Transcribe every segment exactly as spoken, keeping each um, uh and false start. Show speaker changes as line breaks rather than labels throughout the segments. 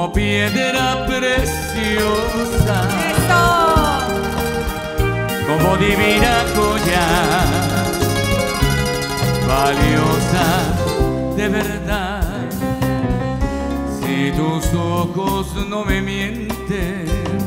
como piedra preciosa,
¡Eso!
como divina joya, valiosa de verdad. Si tus ojos no me mienten,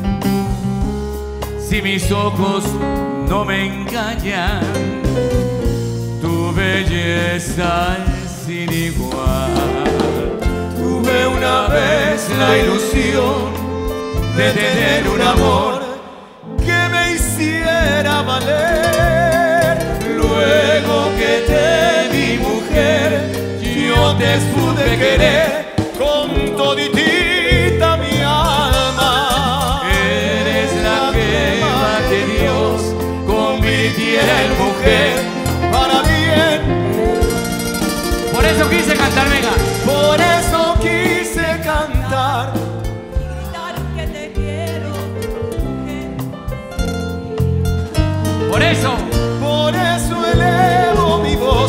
si mis ojos no me engañan, tu belleza es sin igual. Tuve una vez la ilusión de tener un amor
que me hiciera valer.
luego que te vi mujer, yo te pude querer
Con toditita mi alma.
Eres la gema que Dios convirtiera en mujer
para bien.
Por eso quise cantar, venga.
Por eso quise cantar.
Gritar que te quiero, mujer.
Por eso,
Por eso elevo mi voz.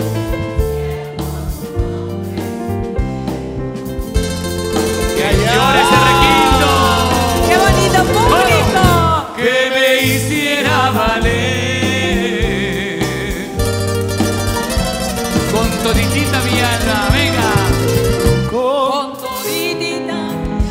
que llore ese requinto,
¡Qué bonito público!
que me hiciera valer con toditita mi alma, venga.
Con
Con toditita.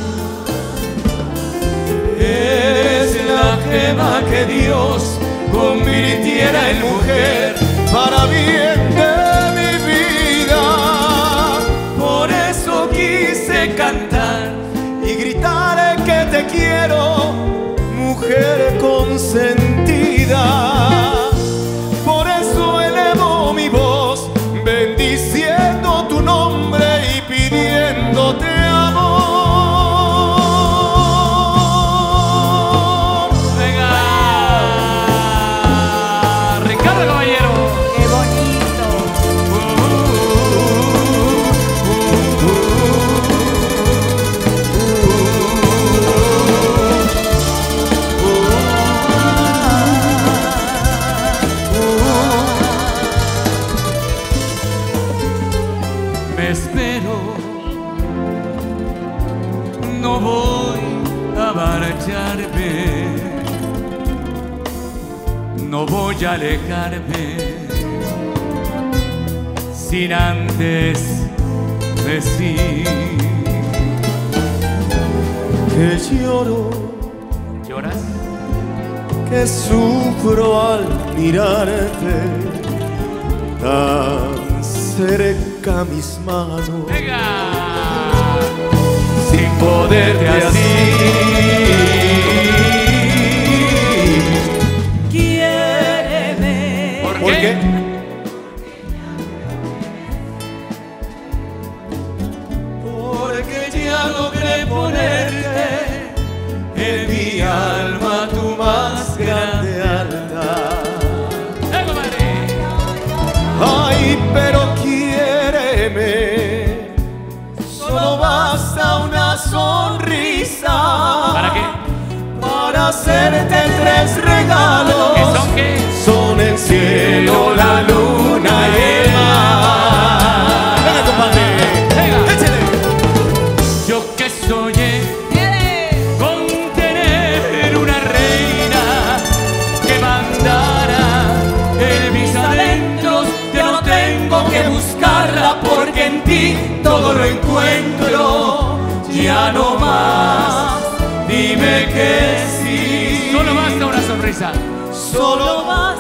Es la gema que Dios convirtiera en mujer
para bien de mi vida.
Por eso quise cantar
Y gritaré que te quiero, mujer consentida. Por eso elevo mi voz, bendiciendo tu nombre y pidiéndote amor.
venga. Ricardo Caballero.
¡Qué bonito!
Me espero, no voy a marcharme, no voy a alejarme sin antes decir
Que lloro,
¿lloras?
que sufro al mirarte tan cerca mis manos.
Venga, sin poderte así.
Quiéreme.
¿Por
¿Por
qué?
qué?
Porque ya logré ponerte en mi alma tu más grande altar. ¡Eh, comadre!
Ay, pero quiéreme. Solo basta una sonrisa
¿Para qué?
para hacerte tres regalos.
¿Qué son qué?
Son el cielo, la luna y el mar. Venga, compadre.
Venga.
Échale.
Yo que soñé con tener una reina que mandara en mis adentros. Ya no tengo que buscarla porque en ti todo lo encuentro. Ya no más, dime que sí. Solo basta una sonrisa.
Solo más.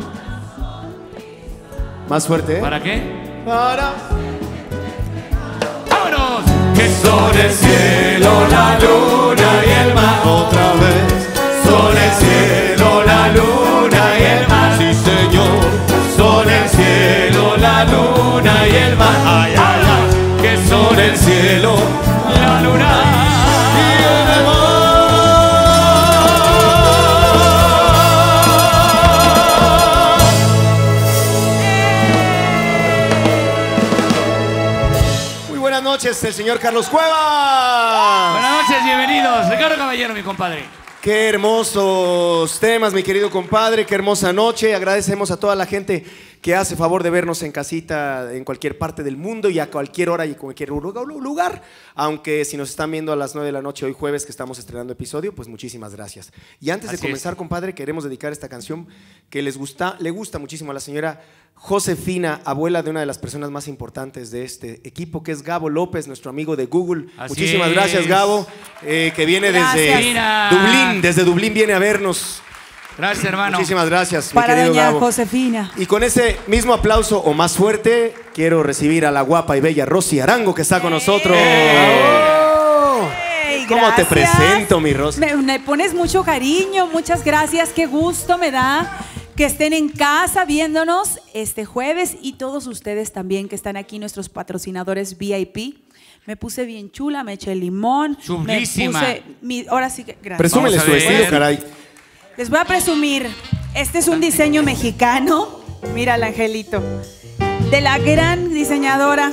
Más fuerte. ¿eh?
¿Para qué?
Para.
¡Vámonos! Que son el cielo, la luna y el mar.
Otra vez.
Son el cielo, la luna y el mar.
Sí, señor.
Son el cielo, la luna y el mar.
Ay, ay, ay.
Que son el cielo, la luna
Y el mar. Muy buenas noches, el señor Carlos Cuevas.
Buenas noches, bienvenidos. Ricardo Caballero, mi compadre.
Qué hermosos temas, mi querido compadre, qué hermosa noche. Agradecemos a toda la gente que hace favor de vernos en casita en cualquier parte del mundo y a cualquier hora y en cualquier lugar. Aunque si nos están viendo a las nueve de la noche hoy jueves que estamos estrenando episodio, pues muchísimas gracias. Y antes
Así
de comenzar,
es.
compadre, queremos dedicar esta canción que les gusta, le gusta muchísimo a la señora Josefina, abuela de una de las personas más importantes de este equipo, que es Gabo López, nuestro amigo de Google.
Así
Muchísimas
es.
gracias, Gabo, eh, que viene
Gracias.
desde
Mira.
Dublín, desde Dublín viene a vernos.
Gracias, hermano.
Muchísimas gracias, mi
Para
querido
doña
Gabo.
Josefina.
Y con ese mismo aplauso o más fuerte, quiero recibir a la guapa y bella Rosy Arango, que está con nosotros.
Ey,
¿Cómo te
gracias.
presento, mi Rosy?
Me, me pones mucho cariño, muchas gracias, qué gusto me da que estén en casa viéndonos este jueves y todos ustedes también que están aquí, nuestros patrocinadores V I P. Me puse bien chula, me eché limón.
Chulísima.
Me puse mi, ahora sí que, gracias.
Presúmele
Vamos a
su
ver.
estilo, caray.
Les voy a presumir, este es un diseño mexicano, mira el angelito, de la gran diseñadora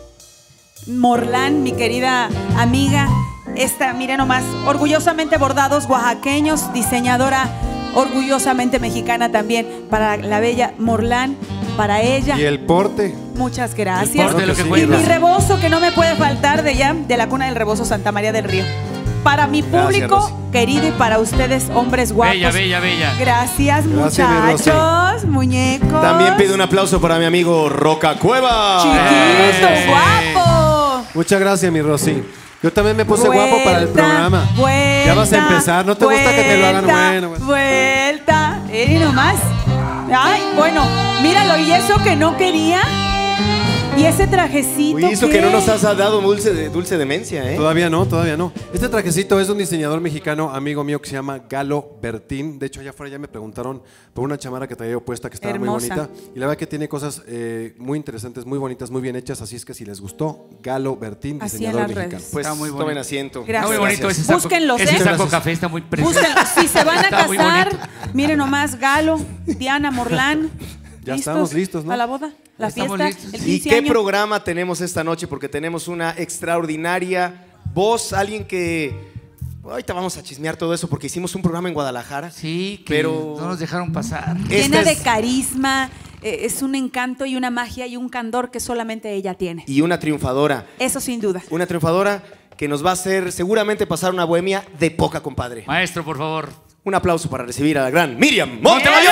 Morlán, mi querida amiga. Esta, miren nomás, orgullosamente bordados oaxaqueños, diseñadora orgullosamente mexicana también, para la bella Morlán, para ella.
Y el porte.
Muchas gracias.
porte, lo que
y
cuenta.
mi rebozo, que no me puede faltar de ya, de la cuna del rebozo Santa María del Río. Para mi público
Rosy.
querido y para ustedes, hombres guapos.
Bella, bella, bella.
Gracias,
Gracias, mi Rosy.
muchachos, muñecos.
También pido un aplauso para mi amigo Roca Cueva.
Chiquito,
Eh.
guapo.
Muchas gracias, mi Rosy. Yo también me puse
Vuelta,
guapo para el programa.
Vuelta,
Ya vas a empezar. ¿No te gusta que te lo hagan?
vuelta,
Bueno, bueno.
Vuelta. Y nomás. Ay, bueno, míralo, y eso que no quería. Y ese trajecito.
Uy, eso
¿qué?
que no nos has dado dulce, de, dulce demencia, ¿eh?
Todavía no, todavía no. Este trajecito es de un diseñador mexicano, amigo mío, que se llama Galo Bertín. De hecho, allá afuera ya me preguntaron por una chamarra que traía puesta que estaba
Hermosa.
muy bonita. Y la verdad que tiene cosas eh, muy interesantes, muy bonitas, muy bien hechas. Así es que si les gustó, Galo Bertín,
Así en
diseñador
las
mexicano.
redes.
Pues
Está muy
tomen
bonito.
asiento.
Gracias.
Está muy bonito ese saco.
Búsquenlos,
ese
¿eh?
saco café está muy precioso.
Búsquenlo. Si se van a
Está muy
casar,
bonito.
miren nomás, Galo, Diana, Morlán.
Ya estamos listos, ¿no?
A la boda, la
Estamos
fiesta,
listos.
el
¿Y
quince
qué
años.
programa tenemos esta noche? Porque tenemos una extraordinaria voz, alguien que... Ahorita vamos a chismear todo eso porque hicimos un programa en Guadalajara.
Sí, que
Pero-
no nos dejaron pasar.
Llena
Esta
de
es-
carisma, eh, es un encanto y una magia y un candor que solamente ella tiene.
Y una triunfadora.
Eso sin duda.
Una triunfadora que nos va a hacer seguramente pasar una bohemia de poca, compadre.
Maestro, por favor.
Un aplauso para recibir a la gran Miriam Montemayor.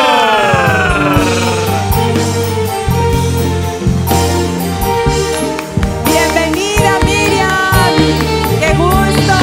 Bienvenida, Miriam. Qué gusto.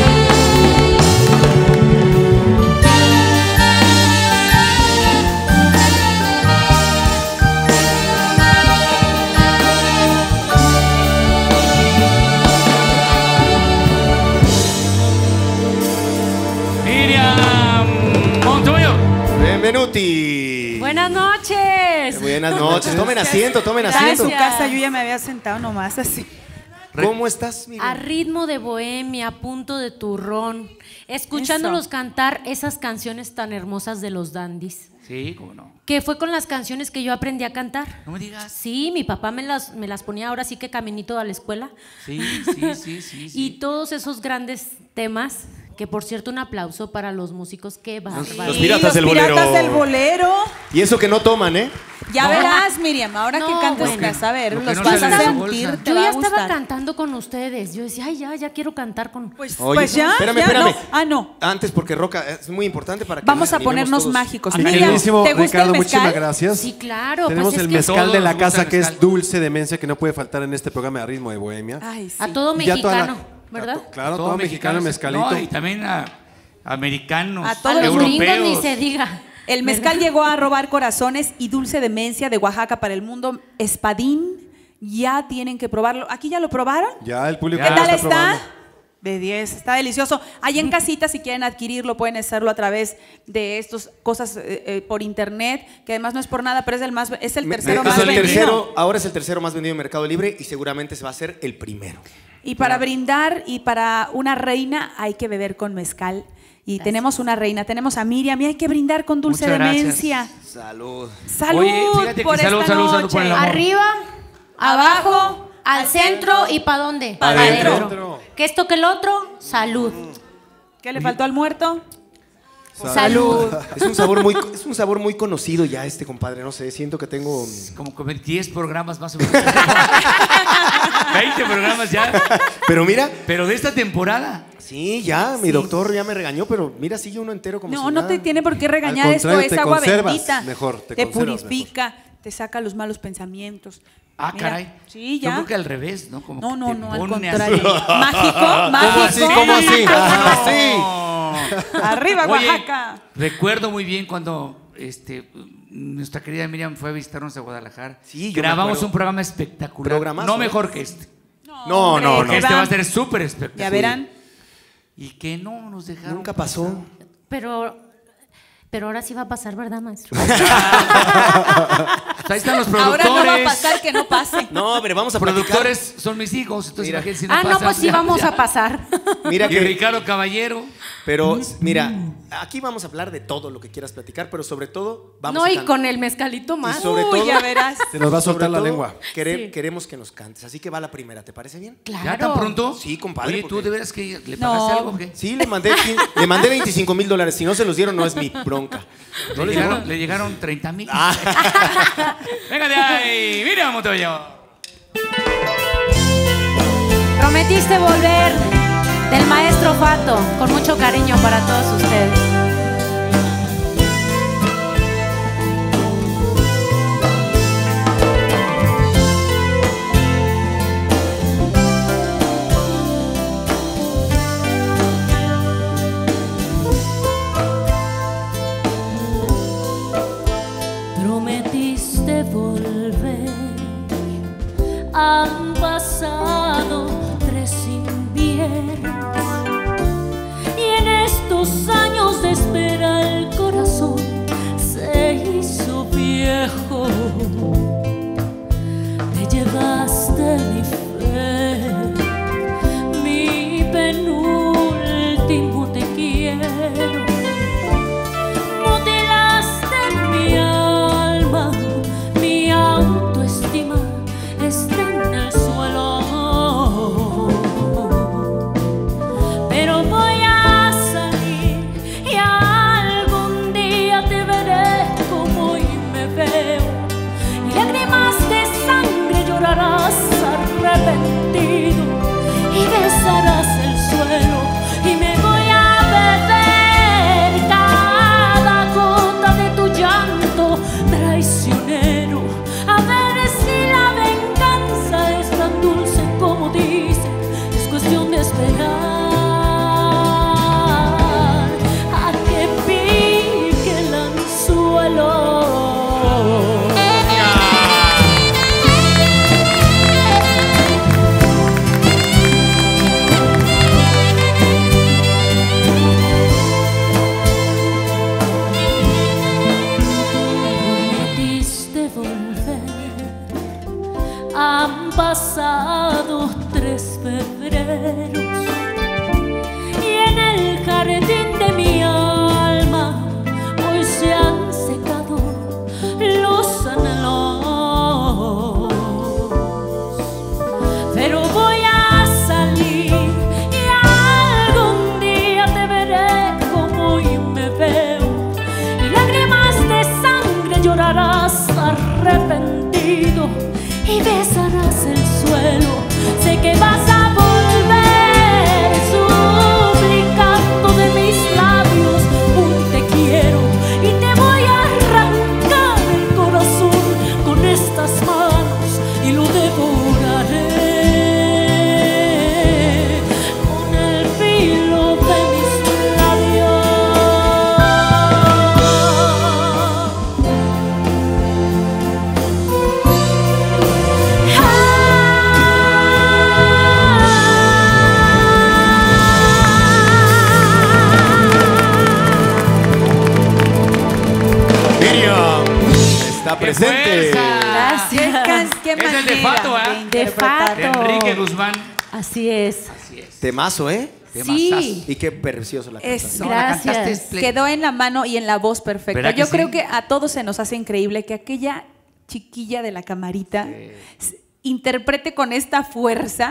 Miriam Montemayor.
Benvenuti.
Buenas noches.
Buenas noches. Tomen asiento, tomen
Estaba en
asiento.
su casa, yo ya me había sentado nomás así.
¿Cómo estás,
A
Miriam?
ritmo de bohemia, a punto de turrón, escuchándolos
Eso.
cantar esas canciones tan hermosas de los dandies.
Sí, cómo no.
Que fue con las canciones que yo aprendí a cantar.
No me digas.
Sí, mi papá me las, me las ponía ahora sí que caminito a la escuela.
Sí, sí, sí, sí. sí.
Y todos esos grandes temas, que por cierto un aplauso para los músicos, qué bárbaro.
Los piratas
los
del bolero.
piratas del bolero.
Y eso que no toman, ¿eh?
Ya
No.
verás, Miriam, ahora que
No,
cantes
bueno.
vas a ver,
Lo que
los
no
vas
sale
a
de su
sentir,
bolsa.
te
Yo
va
ya
a
estaba
gustar.
cantando con ustedes. Yo decía, ay, ya, ya quiero cantar con.
Pues,
Oye,
pues ya,
espérame,
ya,
espérame.
no. Ah, no.
Antes, porque Roca es muy importante para que
Vamos
nos
a
animemos
ponernos
todos.
mágicos.
Mi
Miriam,
queridísimo
¿te gusta
Ricardo,
el mezcal?
muchísimas gracias.
Sí, claro.
Tenemos
pues es
el
que
mezcal
Todos
de la
nos gusta
casa
el
que es
mezcal.
dulce demencia, que no puede faltar en este programa de Ritmo de Bohemia.
Ay, sí.
a todo
Y ya toda la-
mexicano, ¿verdad?
a to- Claro, todo, mexicano, mezcalito.
No, y también a americanos,
A
A
todos
los
europeos.
gringos ni se diga.
El mezcal llegó a robar corazones y dulce demencia de Oaxaca para el mundo. Espadín, ya tienen que probarlo. ¿Aquí ya lo probaron?
Ya el público
Ya.
¿Qué
ya
tal
está
está?
probando.
De diez, está delicioso. Ahí en casita, si quieren adquirirlo, pueden hacerlo a través de estas cosas eh, eh, por internet, que además no es por nada, pero es el más, es el
Me-
tercero
es
más
el
vendido.
tercero, ahora es el tercero más vendido en Mercado Libre y seguramente se va a ser el primero.
Y para brindar y para una reina hay que beber con mezcal. Y
Gracias.
tenemos una reina, tenemos a Miriam y hay que brindar con dulce
Muchas gracias.
demencia.
Salud.
Salud
Oye, fíjate que
por
salud,
esta
salud, salud
noche.
por el amor.
Arriba, abajo, al centro y ¿para dónde?
Pa'
Pa'
adentro.
adentro. Que esto que el otro, salud.
¿Qué le faltó al muerto?
Salud.
Es un sabor muy, es un sabor muy conocido ya este, compadre. No sé, siento que tengo...
Como comer diez programas más o menos. veinte programas ya.
Pero mira...
Pero de esta temporada.
Sí, ya, mi
Sí.
doctor ya me regañó, pero mira, sigue uno entero como
No,
si
no
nada.
te tiene por qué regañar.
Al
Esto
contrario,
es
te
agua
conservas
bendita.
mejor, te
te
conservas
purifica, te saca los malos pensamientos.
Ah,
Mira,
caray.
Sí,
Yo
ya.
creo que al revés, ¿no? Como
No,
que
no,
te
no, al
pone
contrario.
así.
Mágico,
¿Cómo
mágico.
así? ¿Cómo así?
No.
Arriba,
Oye,
Oaxaca.
recuerdo muy bien cuando este, nuestra querida Miriam fue a visitarnos a Guadalajara.
Sí, yo me
grabamos
acuerdo.
un programa espectacular.
Programazo,
no
¿eh?
mejor que este.
No,
hombre,
no,
Porque
no.
este va a
van.
ser súper espectacular.
Ya verán.
Y que no nos dejaron.
Nunca pasó.
Pero, pero ahora sí va a pasar, ¿verdad, maestro?
Ahí están los productores.
Ahora no va a pasar que no pase.
No, pero vamos a platicar.
Productores son mis hijos, entonces
Mira.
imagínense si no
Ah, no,
pasa,
pues sí
ya-
vamos
ya.
a pasar.
Mira
Y
que...
Ricardo Caballero.
Pero, mira, aquí vamos a hablar de todo lo que quieras platicar, pero sobre todo vamos
No,
a
y
can-
con el mezcalito más.
Y sobre
Uy,
todo,
ya verás.
Se nos va a
sobre
soltar la
todo,
lengua.
quere-
Sí.
Queremos que nos cantes, así que va la primera, ¿te parece bien?
Claro.
¿Ya tan pronto?
Sí, compadre,
Oye,
porque-
¿tú de veras que le
No.
pagaste algo o qué?
Sí, le mandé, quin- le mandé veinticinco mil dólares. Si no se los dieron, no es mi bronca.
Le
les
llegaron,
digo?
le llegaron treinta mil.
Ah.
Venga de ahí, mira Montoya.
Prometiste volver del maestro Fato, con mucho cariño para todos ustedes.
Prometiste volver, han pasado tres inviernos y en estos años de espera el corazón se hizo viejo. Te llevaste mi fe, mi penúltimo te quiero. Mutilaste mi alma, mi autoestima está en el suelo. Pero voy a salir y algún día te veré como hoy me veo. Y lágrimas de sangre llorarás arrepentido y besarás el suelo. Y me voy a beber cada gota de tu llanto traicionero, a ver si la venganza es tan dulce como dice. Es cuestión de esperar a que pique el anzuelo. Prometiste volver, han pasado tres febreros y en el jardín de mi alma hoy se han secado los anhelos. Pero voy a salir y algún día te veré como hoy me veo. Y lágrimas de sangre llorarás arrepentido y besarás el suelo. Sé que vas a volver suplicando de mis labios un te quiero. Y te voy a arrancar el corazón con estas manos y lo devoraré con el filo de mis labios.
Miriam está
¡Qué
presente.
fuerza!
Qué, can- qué
Es el de
manera
Fato, ¿eh?
de
De
interpretar.
De
Fato.
Enrique Guzmán.
Así es.
Así es.
Temazo, ¿eh?
Sí.
Y qué precioso la
Eso.
canción.
No, la
Gracias.
cantaste esple-
Quedó en la mano y en la voz perfecta.
¿Verdad que
Yo
sí?
creo que a todos se nos hace increíble que aquella chiquilla de la camarita s- interprete con esta fuerza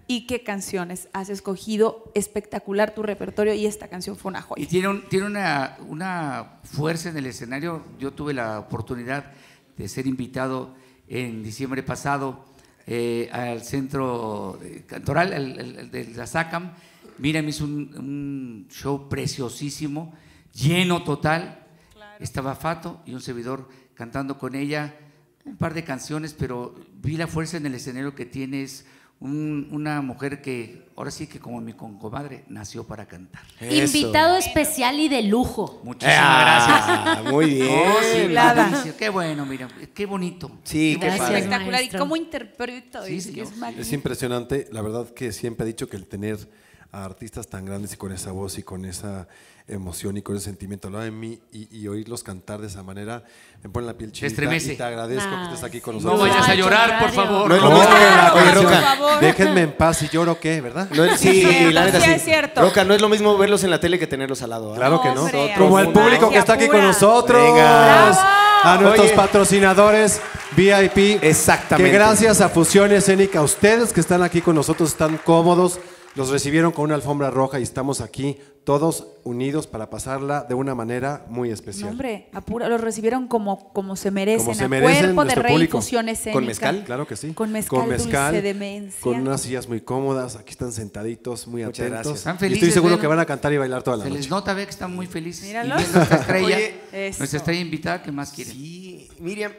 y qué canciones has escogido. Espectacular tu repertorio y esta canción fue una joya.
Y tiene, un, tiene una, una fuerza en el escenario. Yo tuve la oportunidad de ser invitado en diciembre pasado eh, al centro cantoral, el, el, el de la SACAM. Mira, me hizo un, un show preciosísimo, lleno total. Claro. Estaba Fato y un servidor cantando con ella un par de canciones, pero vi la fuerza en el escenario que tiene. Es un, una mujer que, ahora sí que como mi comadre, nació para cantar.
Eso. Invitado especial y de lujo.
Muchísimas
ah,
gracias.
Muy bien.
Oh, sí, padrísimo. Qué bueno, mira, qué bonito.
Sí, qué padre.
Espectacular. ¿Y cómo interpreto?
Sí,
es, que es,
es impresionante. La verdad que siempre he dicho que el tener a artistas tan grandes y con esa voz y con esa emoción y con ese sentimiento al lado de mí y, y oírlos cantar de esa manera me pone la piel chinita.
Estremece.
Y te agradezco
Ah,
que estés aquí con
sí.
nosotros.
No vayas a llorar, por favor.
No es lo
No,
mismo.
la
Oye,
canción,
Roca.
por favor.
déjenme en paz y lloro qué, ¿verdad?
No es- sí,
Sí,
la neta
sí
sí.
es cierto.
Roca, no es lo mismo verlos en la tele que tenerlos al lado. ¿eh?
Claro que no.
Hombre,
Como el
mundo.
público que está aquí con
Magia pura.
nosotros.
Venga.
A nuestros
Oye.
patrocinadores V I P.
Exactamente.
Que gracias a Fusión Escénica, ustedes que están aquí con nosotros están cómodos. Los recibieron con una alfombra roja y estamos aquí todos unidos para pasarla de una manera muy
No,
especial.
hombre, apura, los recibieron como, como se merecen,
Como se
a
merecen
cuerpo de
nuestro
rey,
público.
fusión escénica.
¿Con mezcal?
Claro que sí.
Con mezcal, dulce demencia.
con unas sillas muy cómodas, aquí están sentaditos, muy
Muchas
atentos.
gracias.
Están
Y
felices,
estoy seguro
ven.
que van a cantar y bailar toda la
Se les
noche.
nota, ve que están muy felices.
Míralos.
Y bien, nuestra estrella,
Oye,
eso.
nuestra estrella invitada, ¿qué más quieren?
Sí, Miriam.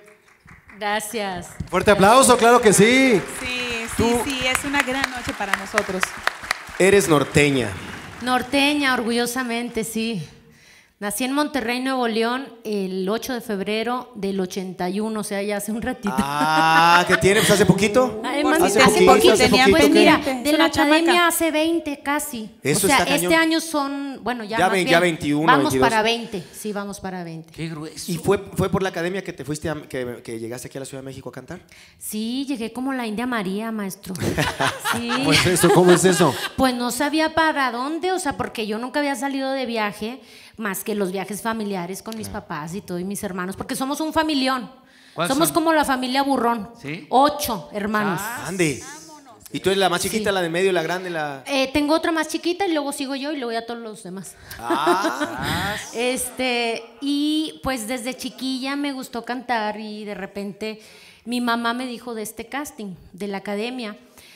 Gracias.
Fuerte aplauso, claro que sí.
Sí, sí,
Tú-
sí, es una gran noche para nosotros.
Eres norteña.
Norteña, orgullosamente, sí. Nací en Monterrey, Nuevo León, el ocho de febrero del ochenta y uno, o sea, ya hace un ratito.
Ah, ¿qué tiene? Pues hace poquito.
Ay,
Por
mami,
si
hace
poquito,
poquito.
tenía
Pues
veinte.
mira,
Es
de
una
la academia
chamaca.
hace veinte casi.
Eso
o sea,
está cañón.
este año son, bueno, ya,
Ya
más
ve-
bien,
ya veintiuno,
Vamos
veintidós.
para veinte, sí, vamos para veinte.
Qué grueso.
¿Y fue, fue por la academia que te fuiste, a- que, que llegaste aquí a la Ciudad de México a cantar?
Sí, llegué como la India María, maestro. Sí.
¿Cómo es eso? ¿Cómo es eso?
Pues no sabía para dónde, o sea, porque yo nunca había salido de viaje, más que los viajes familiares con mis papás y todo, y mis hermanos, porque somos un familión.
¿Cuántos
Somos
son?
como la familia Burrón.
¿Sí?
Ocho hermanos.
Ande. ¿Y tú eres la más chiquita,
Sí.
la de medio, la grande, la...?
Eh, tengo otra más chiquita y luego sigo yo y luego ya todos los demás.
Ah,
Este, y pues desde chiquilla me gustó cantar y de repente mi mamá me dijo de este casting, de la academia.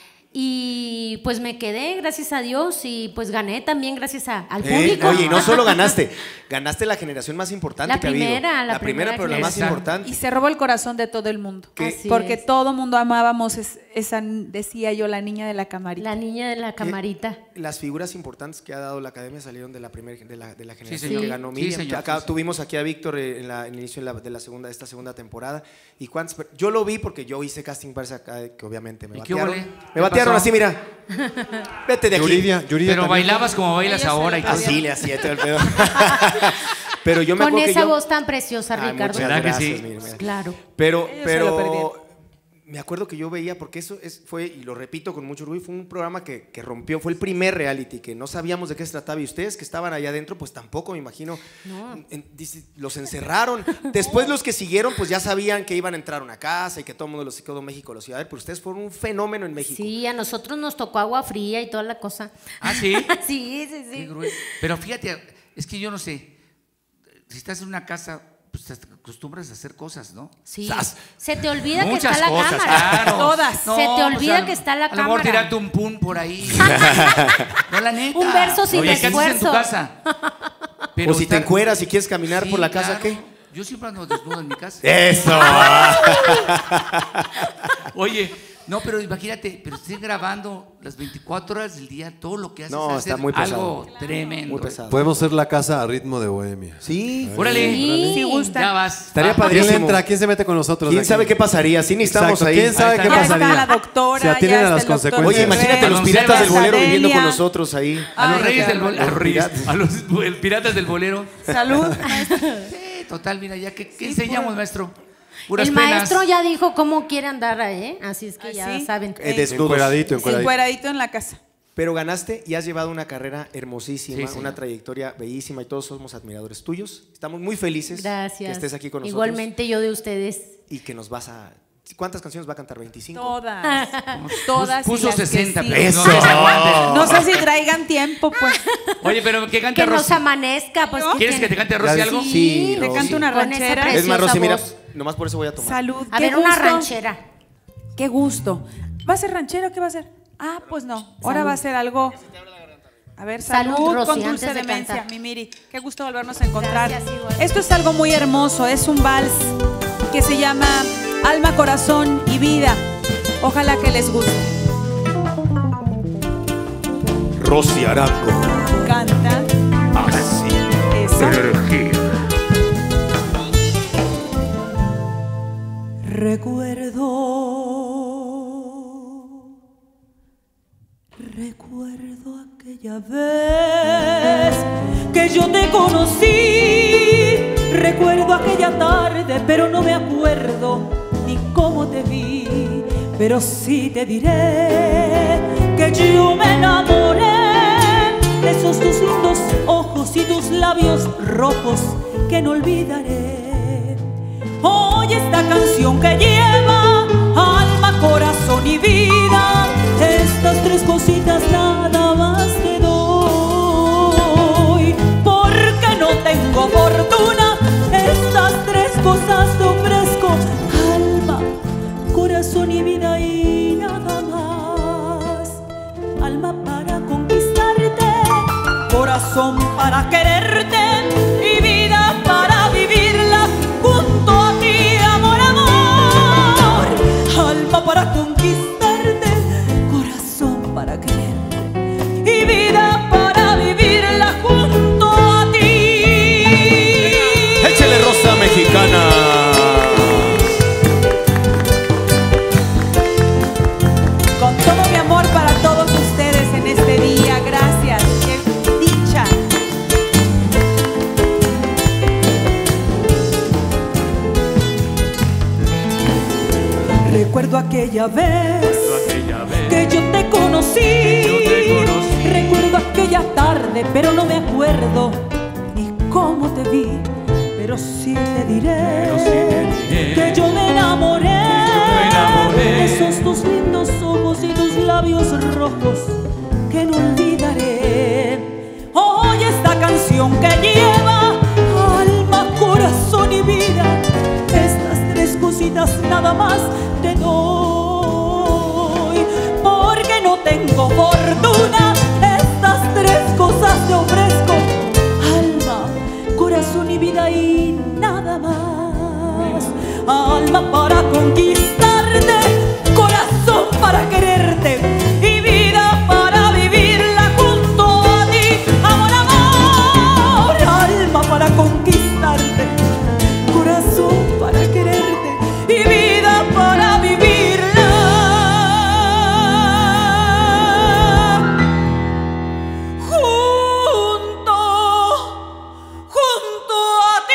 Y pues me quedé, gracias a Dios, y pues gané también gracias a- al
Eh,
público.
oye, y no solo ganaste, ganaste la generación más importante
La
que ha habido.
primera, la
la primera,
primera
pero la más
generación.
importante.
Y se robó el corazón de todo el mundo.
Así
Porque
es.
todo el mundo amábamos es- esa, decía yo, la niña de la camarita.
La niña de la camarita.
Las figuras importantes que ha dado la academia salieron de la primera de la, de la generación
señor.
que ganó
Sí,
Miriam.
señor,
Acá
sí, sí.
tuvimos aquí a Víctor eh, en, la, en el inicio de, la, de la segunda, de esta segunda temporada. Y cuántas, per- yo lo vi porque yo hice casting para esa acá, que obviamente me
¿Y qué
batearon.
huele?
Me
¿Qué
batearon
pasó?
así, mira. Vete de aquí.
Yuridia, Yuridia
Pero
también.
bailabas como bailas
Ella se
ahora y
lo
todo.
Así le hacía todo el pedo. Pero yo me
Con
acuerdo que
esa
yo-
voz tan preciosa,
Ay,
Ricardo.
muchas
¿Verdad que
gracias,
sí?
Miriam, mira.
Claro.
Pero,
Ellos se lo perdieron.
pero me acuerdo que yo veía, porque eso es, fue, y lo repito con mucho orgullo, fue un programa que, que rompió, fue el primer reality, que no sabíamos de qué se trataba, y ustedes que estaban allá adentro, pues tampoco, me imagino, en- dice, los encerraron. Después los que siguieron, pues ya sabían que iban a entrar a una casa y que todo el mundo, los, todo México los iba a ver, pero ustedes fueron un fenómeno en México.
Sí, a nosotros nos tocó agua fría y toda la cosa.
¿Ah, sí?
Sí, sí,
Qué
sí.
grueso. Pero fíjate, es que yo no sé, si estás en una casa, pues te acostumbras a hacer cosas, ¿no?
Sí.
¡Sas!
Se te olvida que
Muchas
está la
cosas,
cámara.
claro.
Todas.
Se te
pues,
olvida
a-
que está la
A lo mejor
cámara.
tirarte un pun por ahí. No, la neta.
Un verso sin
Oye, ¿qué haces en tu
esfuerzo.
casa?
O si te
estar-
encueras y quieres caminar
Sí,
por la casa,
claro.
¿qué?
Yo siempre ando desnudo en mi casa.
¡Eso!
Oye, no, pero imagínate, pero estén grabando las veinticuatro horas del día, todo lo que haces
No,
es
está
hacer
muy pesado.
algo tremendo.
Muy pesado.
Podemos ser la casa a ritmo de bohemia.
Sí.
Órale.
Sí.
Si gustan.
Ya vas.
Estaría
va.
padre.
¿Quién le
Padrísimo.
entra? ¿Quién se mete con nosotros?
¿Quién
aquí?
sabe qué pasaría? Sí, ni estamos
Exacto.
ahí.
¿Quién sabe
Ahí
qué
está.
Ya
pasaría?
está la doctora,
Se atienen
ya
a las
está el doctor
consecuencias.
Oye, imagínate a los
Don
piratas del
Sebas,
bolero viviendo con
Adelia.
nosotros ahí.
A los
Ay,
reyes
qué
del bolero. A los
barbaridad.
reyes. A los el piratas del bolero.
Salud.
Sí, total, mira, ya que ¿qué enseñamos, maestro? Puras
El
penas.
maestro ya dijo cómo quiere andar, ¿eh? Así es que
¿Ah,
ya
sí?
saben.
Eh, desnudos.
Encueradito, encueradito.
Encueradito en la casa.
Pero ganaste y has llevado una carrera hermosísima,
Sí, señor.
una trayectoria bellísima y todos somos admiradores tuyos. Estamos muy felices
Gracias.
que estés aquí con nosotros.
Igualmente yo de ustedes.
Y que nos vas a... ¿Cuántas canciones va a cantar? ¿veinticinco?
Todas. Todas.
Puso
y las que
sesenta,
sí.
pero
¡Eso!
no que se aguanten.
No sé si traigan tiempo, pues.
Oye, pero que cante
Que nos
Rosy.
amanezca, pues.
¿Quieres que te cante Rosy
La-
algo?
Sí,
Te
Rosy.
canto una
Con esa
ranchera.
preciosa
Es más, Rosy, mira,
voz.
nomás por eso voy a tomar.
Salud.
A
qué
ver, una
gusto.
ranchera.
Qué gusto. ¿Va a ser ranchero o qué va a ser? Ah, pues no. Ahora
Salud.
va a ser algo. A ver, salud,
Salud, Rosy,
con
antes
dulce
de
demencia,
cantar.
mi Miri. Qué gusto volvernos a encontrar.
Gracias, igual.
Esto es algo muy hermoso, es un vals que se llama Alma, Corazón y Vida. Ojalá que les guste.
Rosy Arango.
Canta.
Así.
Eso. Recuerdo, recuerdo aquella vez que yo te conocí, recuerdo aquella tarde, pero no me acuerdo ni cómo te vi, pero sí te diré que yo me enamoré de esos tus lindos ojos y tus labios rojos que no olvidaré. Oye esta canción que lleva alma, corazón y vida. Estas tres cositas nada más te doy, porque no tengo fortuna. Estas tres cosas te ofrezco: alma, corazón y vida, y nada más. Alma para conquistarte, corazón para quererte y vida para vivirla junto a ti, amor, amor. Alma para conquistarte, corazón para quererte y vida para vivirla junto a ti.
Échale Rosa Mexicana.
Con todo mi amor para todos ustedes en este día. Gracias. Qué dicha. Recuerdo aquella vez
Aquella vez
que yo te conocí.
Yo te conocí.
Recuerdo aquella tarde, pero no me acuerdo ni cómo te vi. Pero sí te diré,
Pero sí te diré
que yo me enamoré,
me enamoré
de esos tus lindos ojos y tus labios rojos que no olvidaré. Oye esta canción que lleva alma, corazón y vida. Estas tres cositas nada más te doy, porque no tengo fortuna. Estas tres cosas te ofrezco: alma, corazón y vida, y nada más. Alma para conquistarte, corazón para quererte y vida para vivirla junto a ti, amor, amor. Alma para conquistarte, corazón para quererte y vida para vivirla junto, junto a ti.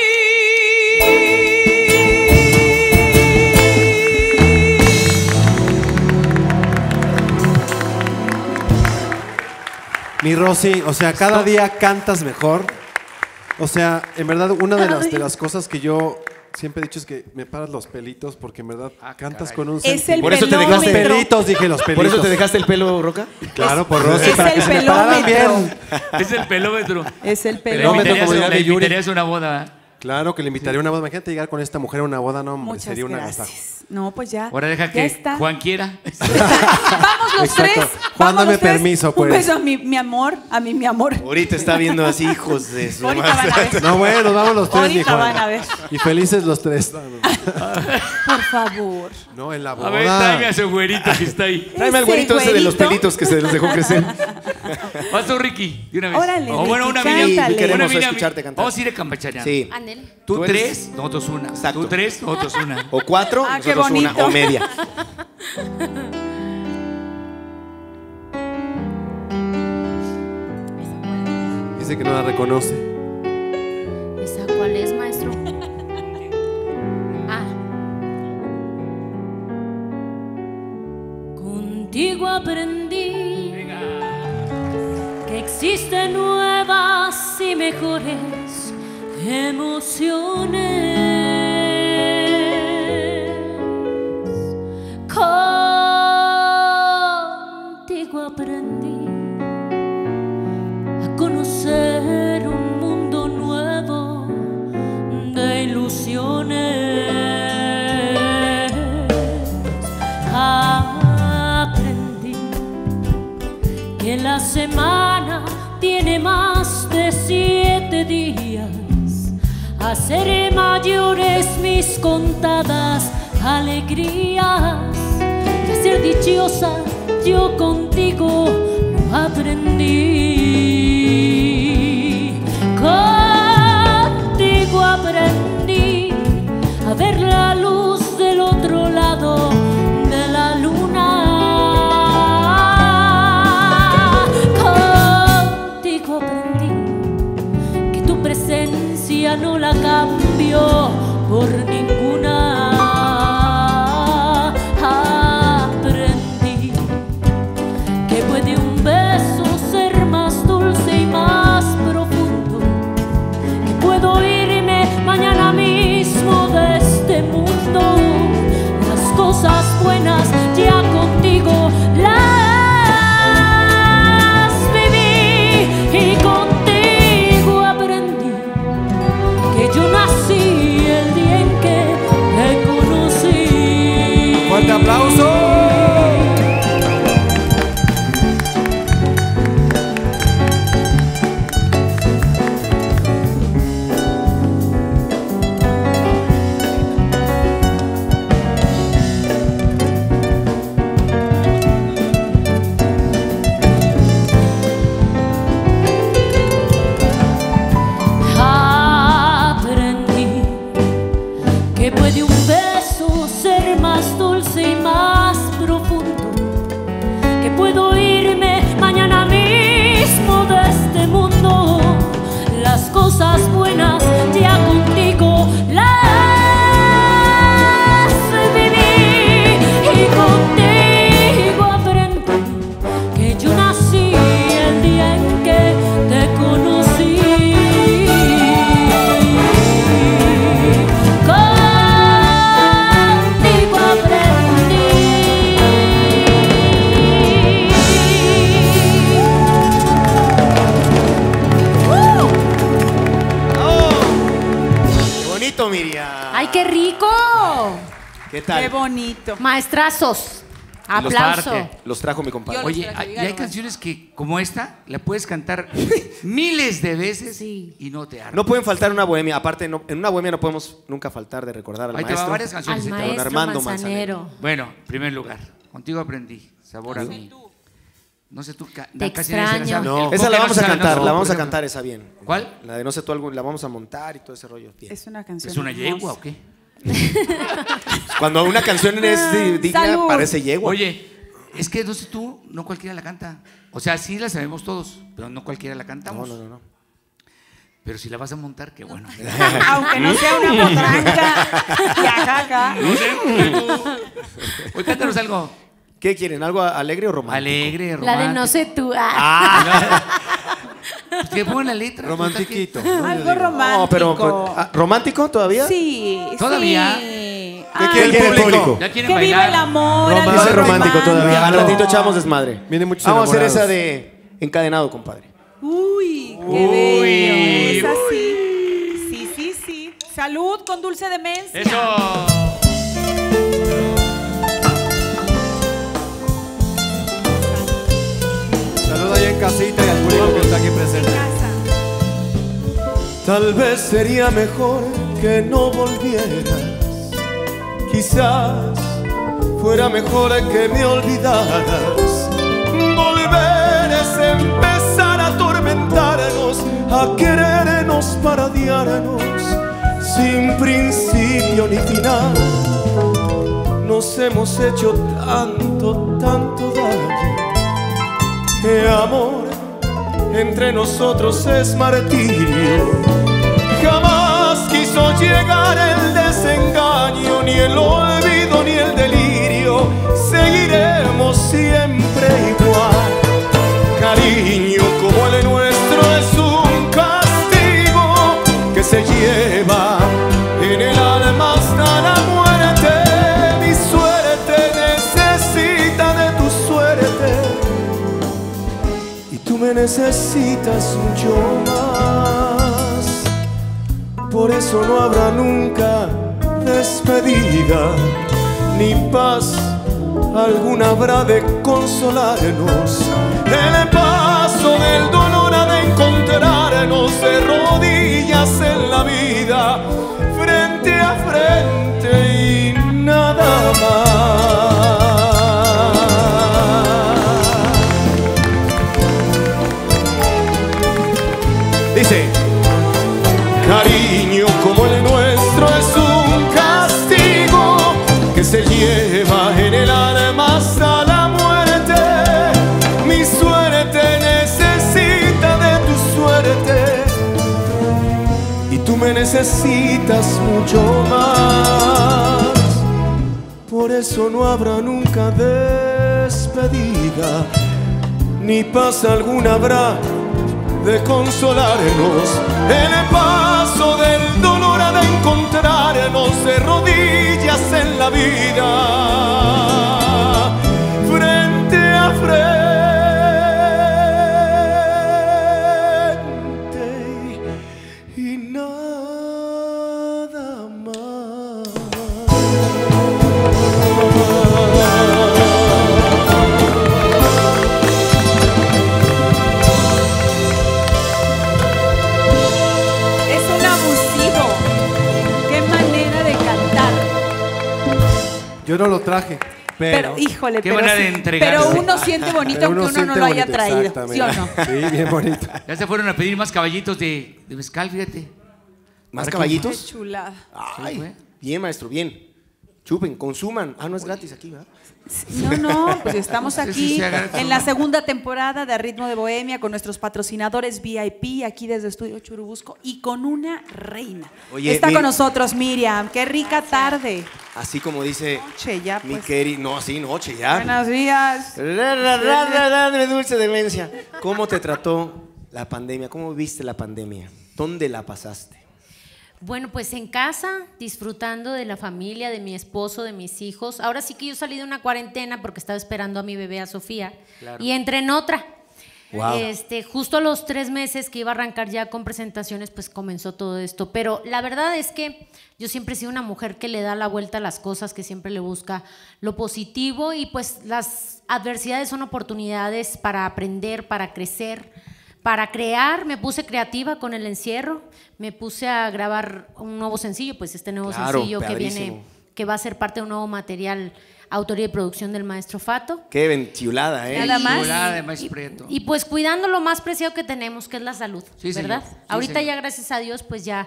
Mi Rosy, o sea, cada día cantas mejor. O sea, en verdad, una de las, de las cosas que yo siempre he dicho es que me paras los pelitos, porque en verdad cantas con un
Es el
sentimiento.
Por eso te
pelómetro.
dejaste-
Los pelitos, dije los pelitos.
¿Por eso te dejaste el pelo, Roca?
Claro, por Rosy,
Es
para
el
que se me pararan
pelómetro.
bien.
Es el pelómetro.
Es el
Le
Pelómetro,
pelómetro.
invitarías,
como diría
le
de Yuri.
invitarías a una boda.
Claro que le invitaría a una boda. Imagínate llegar con esta mujer a una boda, no, hombre,
Muchas
sería una agasajo.
gracias. No, pues ya.
Ahora deja
ya
que
está.
Juan quiera.
Vamos los
Exacto.
tres.
Juan,
vamos
dame
los tres.
permiso, pues.
Un beso a mi, mi amor, a mi, mi amor.
Ahorita está viendo así, hijos de su
Ahorita
madre.
van a ver.
No, bueno, vamos los tres, mi
Ahorita
Juan.
van a ver.
Y felices los tres.
Por favor.
No, en la
A
boda.
ver, traiga a ese güerito que está ahí.
Tráeme al
Ese
güerito ese de los
güerito.
pelitos que se los dejó crecer.
Vas tú, Ricky, de una vez.
Órale,
O bueno,
Ricky,
una mini.
cántale.
una
Queremos
mini-
escucharte cantar.
Vamos a ir a campechanear.
Sí.
Ándele.
Tú,
Tú eres-
tres, nosotros una.
Exacto.
Tú tres, nosotros una.
O cuatro,
Ah, qué
nosotros una.
bonito.
O media.
Dice que no la reconoce.
¿Esa cuál es, maestro? Ah.
Contigo aprendí que existen nuevas y mejores emociones. conocer un mundo nuevo de ilusiones. Aprendí que la semana tiene más de siete días. Hacer mayores mis contadas alegrías. Y a ser dichosa yo contigo lo aprendí. Contigo aprendí a ver la luz del otro lado de la luna. Contigo aprendí que tu presencia no la cambio por ninguna. Aprendí que puede un beso ser más dulce y más profundo, que puedo irme mañana mismo de este mundo. Las cosas buenas ya contigo las viví y contigo aprendí que yo nací el día en que te conocí.
¡Fuerte aplauso!
Aprendí que puede un beso ser más dulce y más profundo, que puedo irme mañana mismo de este mundo. Las cosas buenas ya contigo las viví y contigo aprendí que yo nací el día en que te conocí. Contigo aprendí.
¡Qué bonito, Miriam!
¡Ay, qué rico!
¿Qué tal?
Qué bonito.
Maestrazos. Aplauso.
parte.
Los trajo mi compadre.
Yo-
Oye,
traje,
hay- y
dígalo,
hay canciones que, como esta, la puedes cantar miles de veces
Sí.
y no te hartas.
No pueden faltar una bohemia. Aparte, no- en una bohemia no podemos nunca faltar de recordar al
Ahí te va
maestro.
varias canciones.
Al
ahí te va.
maestro
Armando
Manzanero.
Bueno, en primer lugar, contigo aprendí. Sabor a mí. No sé tú, ca-
Te
casi nadie se la
extraño.
sabe.
No,
El
esa
Coque
la
no
vamos
se
a
sabe,
cantar,
no,
la
por
vamos a
ejemplo.
cantar esa bien.
¿Cuál?
La de no sé tú algo, la vamos a montar y todo ese rollo. Bien.
Es una canción.
¿Es una
hermosa.
yegua o qué?
Cuando una canción es di- digna,
Salud.
parece yegua.
Oye, es que no sé tú, no cualquiera la canta. O sea, sí la sabemos todos, pero no cualquiera la
no,
cantamos.
no, no, no.
Pero si la vas a montar, qué bueno.
Aunque no sea una potranca. Y ajaja.
Oye, cántanos algo
¿Qué quieren? ¿Algo alegre o romántico?
alegre,
La
romántico.
de no sé tú. Ah.
Pues que pongan la letra.
Romantiquito.
Algo romántico.
No, pero pues, ah, ¿romántico todavía?
Sí.
¿Todavía?
Sí.
¿Qué
Ay,
quiere el público?
Ya quieren
que viva
bailar.
el amor.
Romántico.
algo
Dice romántico todavía. Al
romántico.
ratito echamos desmadre.
Vienen muchos
Vamos a hacer
enamorados.
esa de encadenado, compadre.
Uy, qué
Uy.
bello. Es así. Sí, sí, sí. Salud con dulce demencia.
Eso.
Saludos ahí en casita y al público que está aquí presente.
Casa.
Tal vez sería mejor que no volvieras. Quizás fuera mejor que me olvidaras. Volver es empezar a atormentarnos, a querernos para odiarnos, sin principio ni final. Nos hemos hecho tanto, tanto daño, que amor entre nosotros es martirio. Jamás quiso llegar el desengaño, ni el olvido, ni el delirio. Seguiremos siempre igual. Cariño como el nuestro es un castigo que se lleva en el alma hasta la muerte. Mi suerte necesita de tu suerte y tú me necesitas necesitas mucho más. Por eso no habrá nunca despedida, ni paz alguna habrá de consolarnos. El paso del dolor ha de encontrarnos de rodillas en la vida, frente a frente y nada más. Dice: cariño como el nuestro es un castigo que se lleva en el alma hasta la muerte. Mi suerte necesita de tu suerte y tú me necesitas mucho más. Por eso no habrá nunca despedida, ni paz alguna habrá de consolarnos. El paso del dolor ha de encontrarnos de rodillas en la vida, frente a frente y nada más.
Yo no lo traje, pero...
Pero, híjole,
Qué
pero,
manera de
sí,
entregarse.
pero uno siente bonito
pero
aunque uno
siente
no lo haya
bonito,
traído, ¿sí o no?
exactamente. Sí, bien bonito.
Ya se fueron a pedir más caballitos de, de mezcal, fíjate.
¿Más
¿Para
caballitos?
Qué chulada.
Ay,
Sí, güey.
bien, maestro, bien. Chupen, consuman. Ah, no es gratis aquí, ¿verdad?
No, no, pues estamos
Sí, sí,
aquí
sí, agarra-
en la segunda temporada de A Ritmo de Bohemia con nuestros patrocinadores V I P aquí desde Estudio Churubusco y con una reina.
Oye,
Está
Mir-
con nosotros Miriam, qué rica tarde.
Así como dice
Noche ya,
mi
pues.
querida. No, sí, noche ya.
Buenos días.
Ra, ra, ra, ra, ra, de dulce demencia. ¿Cómo te trató la pandemia? ¿Cómo viste la pandemia? ¿Dónde la pasaste?
Bueno, pues en casa, disfrutando de la familia, de mi esposo, de mis hijos. Ahora sí que yo salí de una cuarentena porque estaba esperando a mi bebé, a Sofía,
Claro.
y entré en otra.
Wow.
Este, justo a los tres meses que iba a arrancar ya con presentaciones, pues comenzó todo esto. Pero la verdad es que yo siempre he sido una mujer que le da la vuelta a las cosas, que siempre le busca lo positivo, y pues las adversidades son oportunidades para aprender, para crecer, para crear. Me puse creativa con el encierro, me puse a grabar un nuevo sencillo, pues este nuevo
Claro,
sencillo que
padrísimo.
viene, que va a ser parte de un nuevo material, autoría y producción del maestro Fato.
Qué ventiulada, ¿eh?
Nada más.
Chulada de Maíz Prieto.
Y pues cuidando lo más preciado que tenemos, que es la salud,
Sí,
¿verdad?
señor. Sí,
Ahorita
señor.
ya, gracias a Dios, pues ya,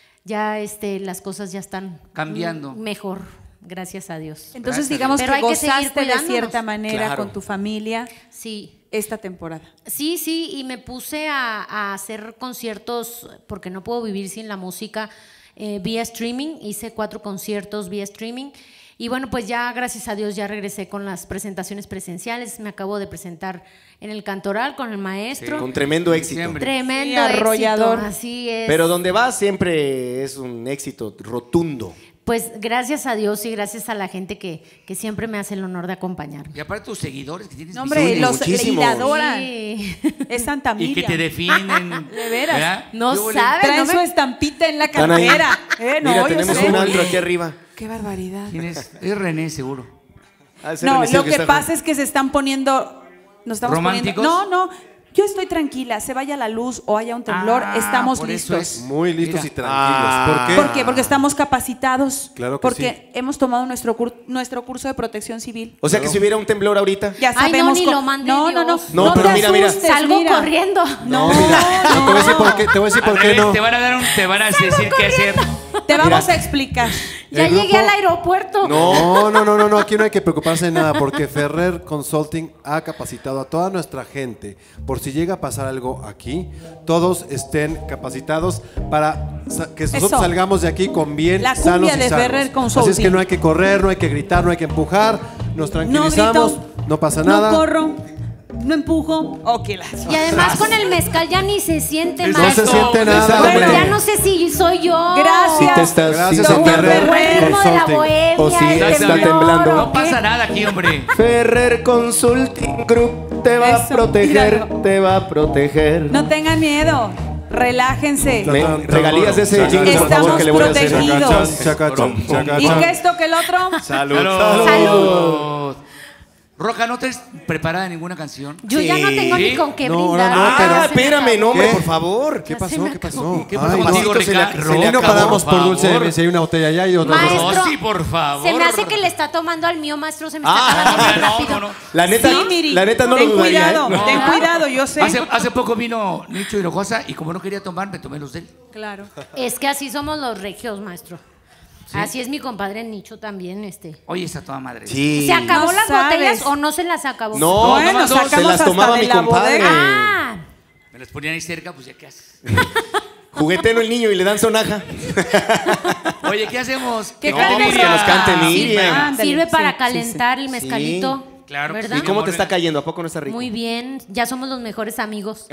ya este, las cosas ya están
Cambiando.
mejor, gracias a Dios.
Entonces
Gracias.
digamos
Pero
que
hay que seguir
gozaste de
cuidándonos.
cierta manera
Claro.
con tu familia
Sí,
esta temporada.
sí, sí, y me puse a, a hacer conciertos, porque no puedo vivir sin la música, eh, vía streaming. Hice cuatro conciertos vía streaming. Y bueno, pues ya, gracias a Dios, ya regresé con las presentaciones presenciales. Me acabo de presentar en el Cantoral con el maestro.
Con tremendo éxito.
Siempre.
Tremendo
Sí, arrollador.
éxito, así es.
Pero donde vas siempre es un éxito rotundo.
Pues gracias a Dios y gracias a la gente que, que siempre me hace el honor de acompañarme.
Y aparte tus seguidores que tienes
No, hombre,
Sí,
los
muchísimo.
le adoran.
Sí.
Es Santa
y
Miriam.
que te defienden.
De veras.
¿verdad?
No
Yo le-
sabe.
Traen
no me-
su estampita en la
Están ahí.
cartera. Eh, no,
Mira,
yo
tenemos
sé.
un antro aquí arriba.
Qué barbaridad.
¿Quién es? Es René, seguro.
Ha de ser
No,
René,
lo que
está-
pasa es que se están poniendo, nos estamos
¿Románticos?
poniendo. No, no. Yo estoy tranquila, se vaya la luz o haya un temblor,
Ah,
estamos
por eso
listos.
es.
Muy listos
Mira.
y tranquilos.
Ah.
¿Por qué?
¿Por qué? Porque estamos capacitados.
Claro que
porque hemos tomado nuestro, cur- nuestro curso de protección civil.
O sea que si hubiera un temblor ahorita.
Ya
Ay, no,
sabemos.
ni
co-
lo mande
no, no, no,
Dios.
No, pero
te
mira, mira.
asustes,
Salgo
mira.
corriendo.
No,
Mira, te voy a decir por qué, te voy a decir por
Al
qué
revés,
no.
Te van a dar un, te van a decir qué hacer.
Te vamos a explicar.
Ya
El
llegué
grupo-
al aeropuerto.
No, no, no, no, no, aquí no hay que preocuparse de nada porque Ferrer Consulting ha capacitado a toda nuestra gente por si llega a pasar algo aquí, todos estén capacitados para sa- que nosotros
Eso.
salgamos de aquí con bien,
La cumbia
sanos y
de
sanos.
Ferrer
Así es
Consulting.
que no hay que correr, no hay que gritar, no hay que empujar, nos tranquilizamos,
grito,
no, pasa nada.
No corro, no empujo. Ok, las.
Y además con el mezcal ya ni se siente
No
No
mal.
se siente nada.
Bueno.
hombre.
Ya no sé si soy yo.
Gracias.
Sí te estás-
Gracias
sí
a
te-
Doctor
Ferrer
Ferrer.
Ritmo de la
Consulting.
bohemia.
O sí,
el
está
temblor,
temblando.
¿o
No
qué?
pasa nada aquí, hombre.
Ferrer Consulting Group te va a
Eso,
proteger,
míralo.
te va a proteger.
No tengan miedo, relájense.
Me- regalías de ese
Chaca,
jingle, por favor,
Estamos
que le voy a hacer.
protegidos.
Chacachán, chacachán.
¿Y qué esto que el otro?
Salud.
Salud. Roja, ¿no traes preparada ninguna canción?
Yo ya no tengo ni
Sí.
con qué
No,
brindar.
ahora no,
ya
pero-
se
Ah,
me
espérame,
acabó.
no, hombre,
¿Qué?
por favor.
¿Qué
Ya
pasó?
se me
¿Qué pasó?
acabó.
¿Qué pasó
Ay,
contigo,
Pasito, se le-
Reca?
se le
Y no
acabó,
paramos por dulce de
favor.
leche. Si hay una botella allá y otra
Maestro,
No, sí, por favor.
Se me hace que le está tomando al mío, maestro. Se me está
Ah,
acabando muy
no,
rápido.
no, no.
La neta,
Sí, Miri,
la neta no
ten
lo dudaría.
cuidado,
¿eh?
ten cuidado, yo sé.
Hace, hace poco vino Nicho Hinojosa y como no quería tomar, me tomé los de él.
Claro.
Es que así somos los regios, maestro. Así es mi compadre Nicho también, este.
Oye, está toda madre.
Sí.
¿Se acabó
No
las
sabes.
botellas o no se las acabó?
No,
Bueno,
nomás dos, se
sacamos
las
hasta
tomaba
de
mi
la
compadre.
bodega.
Ah,
Me las ponían ahí cerca, pues ya qué haces.
Juguetero el niño y le dan sonaja.
Oye, ¿qué hacemos?
¿Qué
No,
cante,
pues que nos cante
Roja?
Miriam.
Ándale,
sirve
sí,
para
sí,
calentar el
Sí.
mezcalito.
Claro,
¿verdad?
¿Y cómo te está cayendo? ¿A poco no está rico?
Muy bien, ya somos los mejores amigos.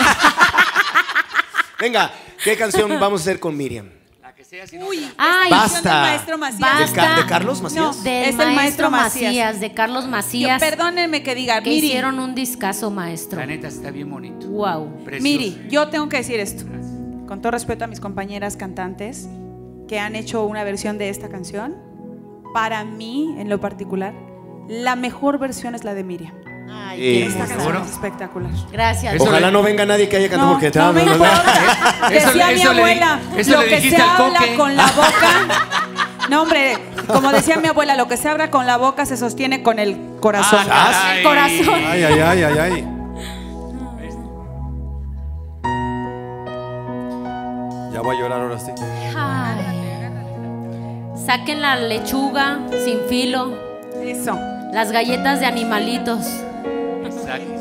Venga, ¿qué canción vamos a hacer con Miriam?
La que sea, si no.
Uy,
Ay,
Basta.
del maestro Macías.
Basta.
¿De, Ca- de Carlos Macías?
No.
Del
Es el maestro
Macías,
Macías.
de Carlos
Yo-
Macías,
perdónenme que diga,
que
Miri,
hicieron un discazo, maestro.
La neta está bien bonito.
Wow.
Precioso.
Miri, yo tengo que decir esto. Con todo respeto a mis compañeras cantantes que han hecho una versión de esta canción, para mí, en lo particular, la mejor versión es la de Miriam.
Ay,
Eh,
qué
Esta canción
¿seguro?
es espectacular.
Gracias.
Eso
Ojalá
le-
no venga nadie que haya cantado
No,
porque
no me importa.
Eso-
Decía mi
eso le di-
abuela,
eso
lo
le
que
dijiste
se
al
habla
Coque.
con la boca. No, hombre, como decía mi abuela, lo que se habla con la boca se sostiene con el corazón.
Ah,
El corazón.
Ay, ay, ay, ay, ay. Ya voy a llorar ahora sí.
Ay. Saquen la lechuga sin filo,
Eso.
las galletas de animalitos.
Exacto.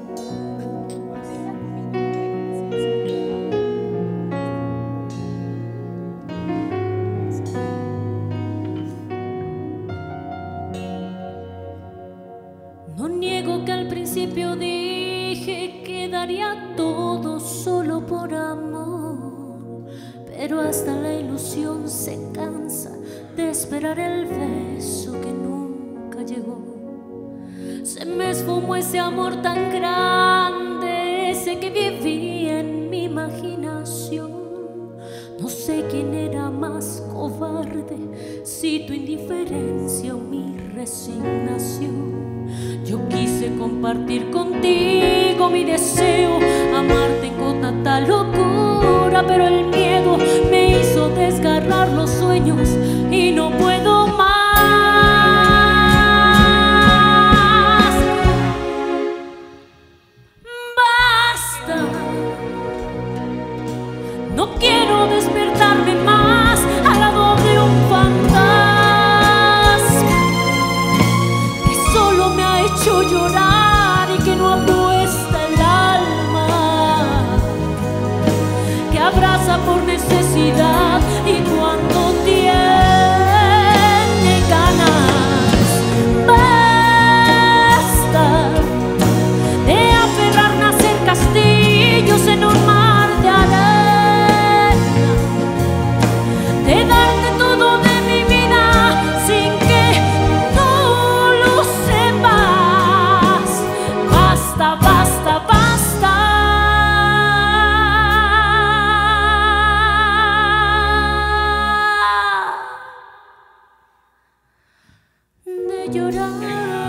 No niego que al principio dije que daría todo solo por amor, pero hasta la ilusión se cansa de esperar el beso que nunca llegó. Se me esfumó ese amor tan grande, ese que vivía en mi imaginación. No sé quién era más cobarde, si tu indiferencia o mi resignación. Yo quise compartir contigo mi deseo, amarte con tanta locura, pero el miedo me hizo desgarrar los sueños y no puedo más. Basta. No quiero despertarme más al lado de un fantasma que solo me ha hecho llorar y que no apuesta el alma, que abraza por necesidad y cuando tiene ganas. Basta de aferrarme a hacer castillos en un mar de arena, de darte todo de mi vida sin que tú lo sepas. Basta, basta, basta de llorar.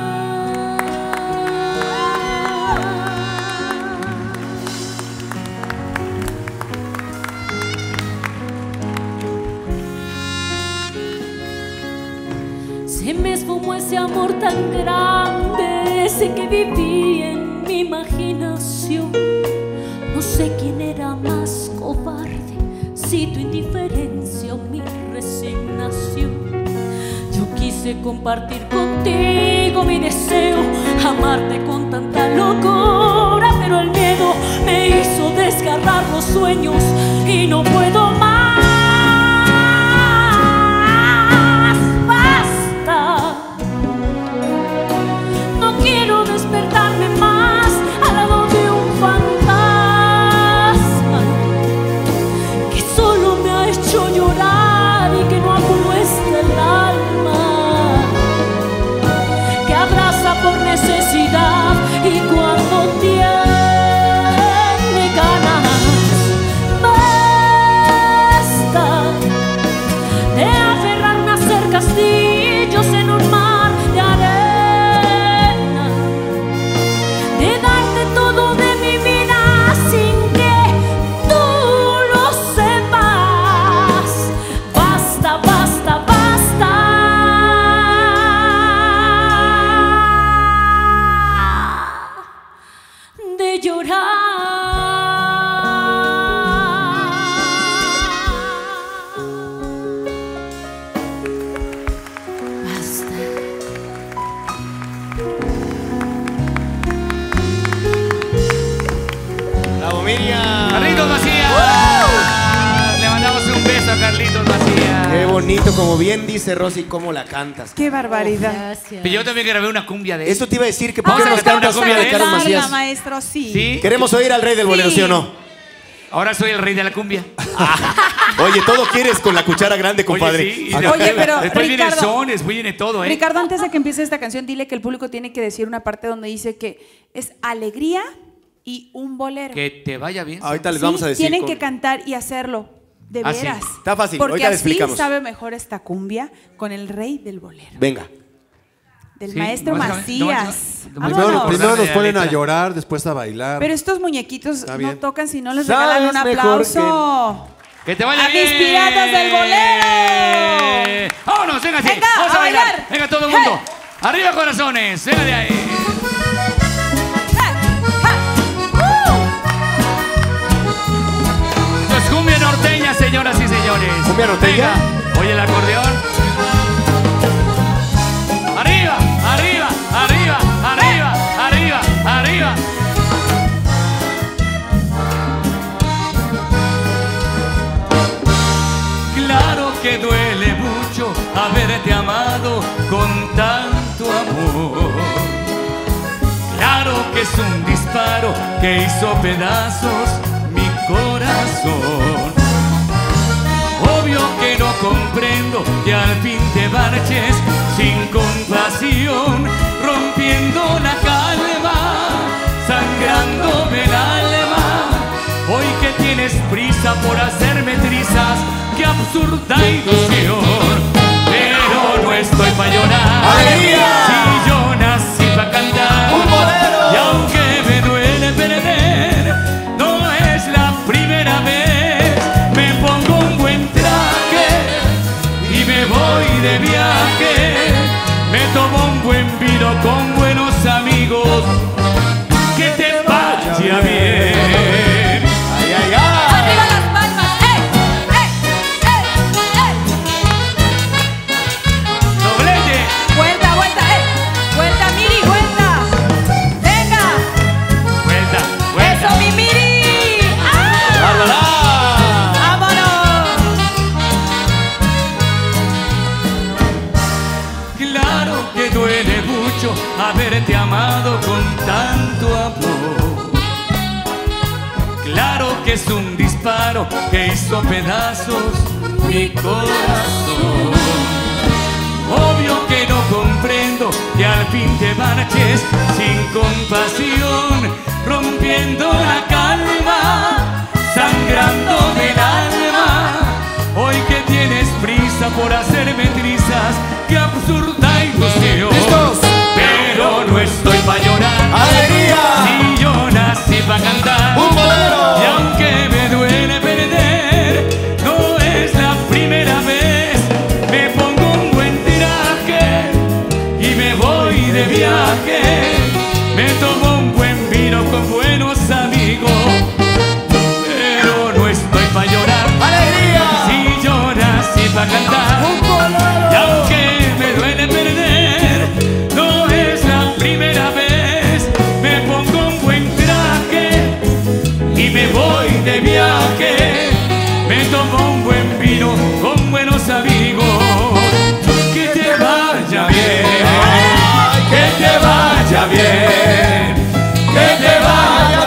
Se me esfumó ese amor tan grande, ese que viví en mi imaginación. No sé quién era más cobarde, si tu indiferencia o mi resignación. Yo quise compartir contigo mi deseo, amarte con tanta locura, pero el miedo me hizo desgarrar los sueños y no puedo más. Basta. No quiero despertarme más al lado de un fantasma que solo me ha hecho llorar y que no apuesta el alma, que abraza por necesidad y cuando
como bien dice Rosy, cómo la cantas.
Qué barbaridad.
Gracias.
Pero yo también grabé una cumbia de él.
Eso te iba a decir, que por qué
Vamos a
nos
cantar una
cantas
cumbia
una
de
de Carlos
Larga,
Macías.
maestro, sí.
Sí.
Queremos oír al rey del bolero, ¿sí o no?
Ahora soy el rey de la cumbia.
Oye, todo quieres con la cuchara grande, compadre.
Oye, sí, y
Oye,
después-
pero,
Después viene el
Ricardo-
son, después viene todo, ¿eh?
Ricardo, antes de que empiece esta canción, dile que el público tiene que decir una parte donde dice que es alegría y un bolero.
Que te vaya bien.
Ahorita les
Sí,
vamos a decir.
tienen
con-
que cantar y hacerlo. De
Ah, sí.
veras.
Está fácil,
Porque
ahorita le
así
explicamos.
sabe mejor esta cumbia con el rey del bolero.
Venga.
Del
Sí,
maestro
nomás-
Macías.
nomás- nomás-
Primero,
Vámonos.
primero nos
Acordarme de
ponen
la
a
letra.
llorar, después a bailar.
Pero estos muñequitos
Está
no
bien.
tocan si no les
Sabes
regalan un
mejor
aplauso.
Que te vaya
¡A
bien.
mis piratas del bolero!
¡Vámonos, véngase!
Venga,
¡Vamos a,
a
bailar!
bailar.
¡Venga todo el mundo! ¡Arriba, corazones! ¡Venga de ahí! Esto es cumbia norteña, señoras y señores.
¿Cumbia norteña?
Venga, oye el acordeón. ¡Arriba, arriba, arriba, arriba, arriba, arriba! Claro que duele mucho haberte amado con tanto amor. Claro que es un disparo que hizo pedazos mi corazón. Obvio que no comprendo que al fin te marches sin compasión, rompiendo la calma, sangrándome el alma. Hoy que tienes prisa por hacerme trizas, qué absurda ilusión. Pero no estoy pa' llorar.
¡Alegría!
Si yo nací pa' cantar.
¡Un bolero!
Y aunque me duele perder, no es la primera vez. Me pongo un buen traje y me voy de viaje. Me tomo un buen vino con buenos amigos. Que te vaya bien.
¡Ay, ay, ay!
¡Arriba las palmas! ¡Ey! ¡Ey! ¡Ey! ¡Ey!
Doblete.
¡Vuelta, vuelta! ¡Ey! ¡Vuelta, Miri, vuelta! ¡Venga!
Vuelta, vuelta.
¡Eso, mi Miri! ¡Ah!
¡Vámonos!
¡Vámonos!
Claro que duele mucho haberte amado con tanto amor. Claro que es un disparo que hizo pedazos mi corazón. Obvio que no comprendo que al fin te marches sin compasión, rompiendo la calma, sangrando del alma. Hoy que tienes prisa por hacerme trizas, qué absurda ilusión.
¡Listos!
Pero no estoy pa' llorar.
¡Alegría!
Si yo nací pa' cantar.
¡Un bolero!
Y aunque me duele perder, no es la primera vez. Me pongo un buen traje y me voy de viaje. Me tomo un buen vino con buenos amigos. Pero no estoy pa' llorar.
¡Alegría!
Si yo nací pa' cantar.
¡Un bolero!
Y aunque me duele perder, no es la primera vez. Me pongo un buen traje y me voy de viaje. Me tomo un buen vino con buenos amigos. Que te vaya bien, que te vaya bien, que te vaya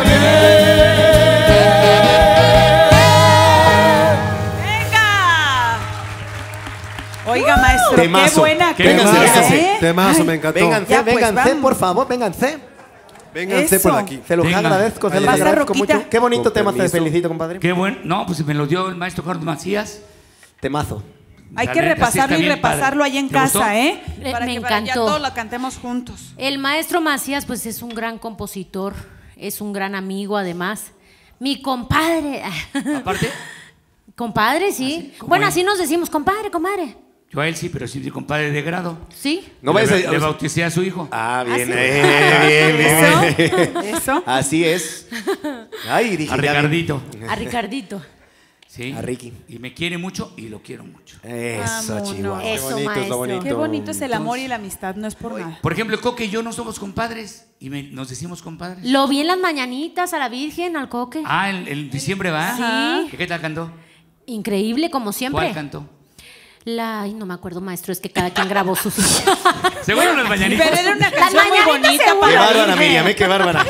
bien.
¡Venga! Oiga, maestro,
Temazo.
qué buena
Véngase,
cumbia,
véngase.
¿eh?
Temazo,
Ay,
me encantó.
Vénganse,
Ya, pues,
vénganse,
vamos.
por favor, vénganse.
Vénganse
Eso.
por aquí.
Se los
Venga.
agradezco, se los
Pasa,
agradezco
Roquita.
mucho. Qué bonito
Con
tema, te
permiso.
felicito, compadre.
Qué bueno. No, pues me lo dio el maestro Carlos Macías.
Temazo.
Hay
La
que
neta, sí
repasarlo
está
y
bien
repasarlo
padre.
ahí en
¿Te gustó?
casa, ¿eh?
Eh,
Para
me
que para ya
encantó.
todos la cantemos juntos.
El maestro Macías, pues es un gran compositor, es un gran amigo además. Mi compadre.
Aparte,
Compadre, sí.
¿Cómo
Bueno,
es?
así nos decimos, compadre, comadre.
yo a él sí, pero sí mi compadre de grado.
¿Sí?
No
le,
vayas a...
le bauticé a su hijo.
Ah, bien,
¿Ah, sí?
eh, bien, bien, bien.
¿Eso? ¿Eso?
Así es. Ay, dije
A
ya bien.
Ricardito.
A Ricardito.
Sí.
A Ricky.
Y me quiere mucho y lo quiero mucho.
Eso,
Vámonos.
Chihuahua.
Eso,
bonito, está
maestro.
bonito.
Qué bonito es el amor y la amistad, no es por nada.
Por ejemplo, Coque y yo no somos compadres. Y me- nos decimos compadres.
Lo vi en las mañanitas a la Virgen, al Coque.
Ah, en, en diciembre va.
Sí.
¿Qué, qué tal cantó?
Increíble, como siempre.
¿Cuál cantó?
La, ay, no me acuerdo, maestro, es que cada quien grabó sus.
Seguro las mañanitas.
Pero era una
Las
canción muy
mañanitas
bonita
seguro.
Qué
para
bárbara,
Virgen.
Miriam, ¿eh? Qué bárbara.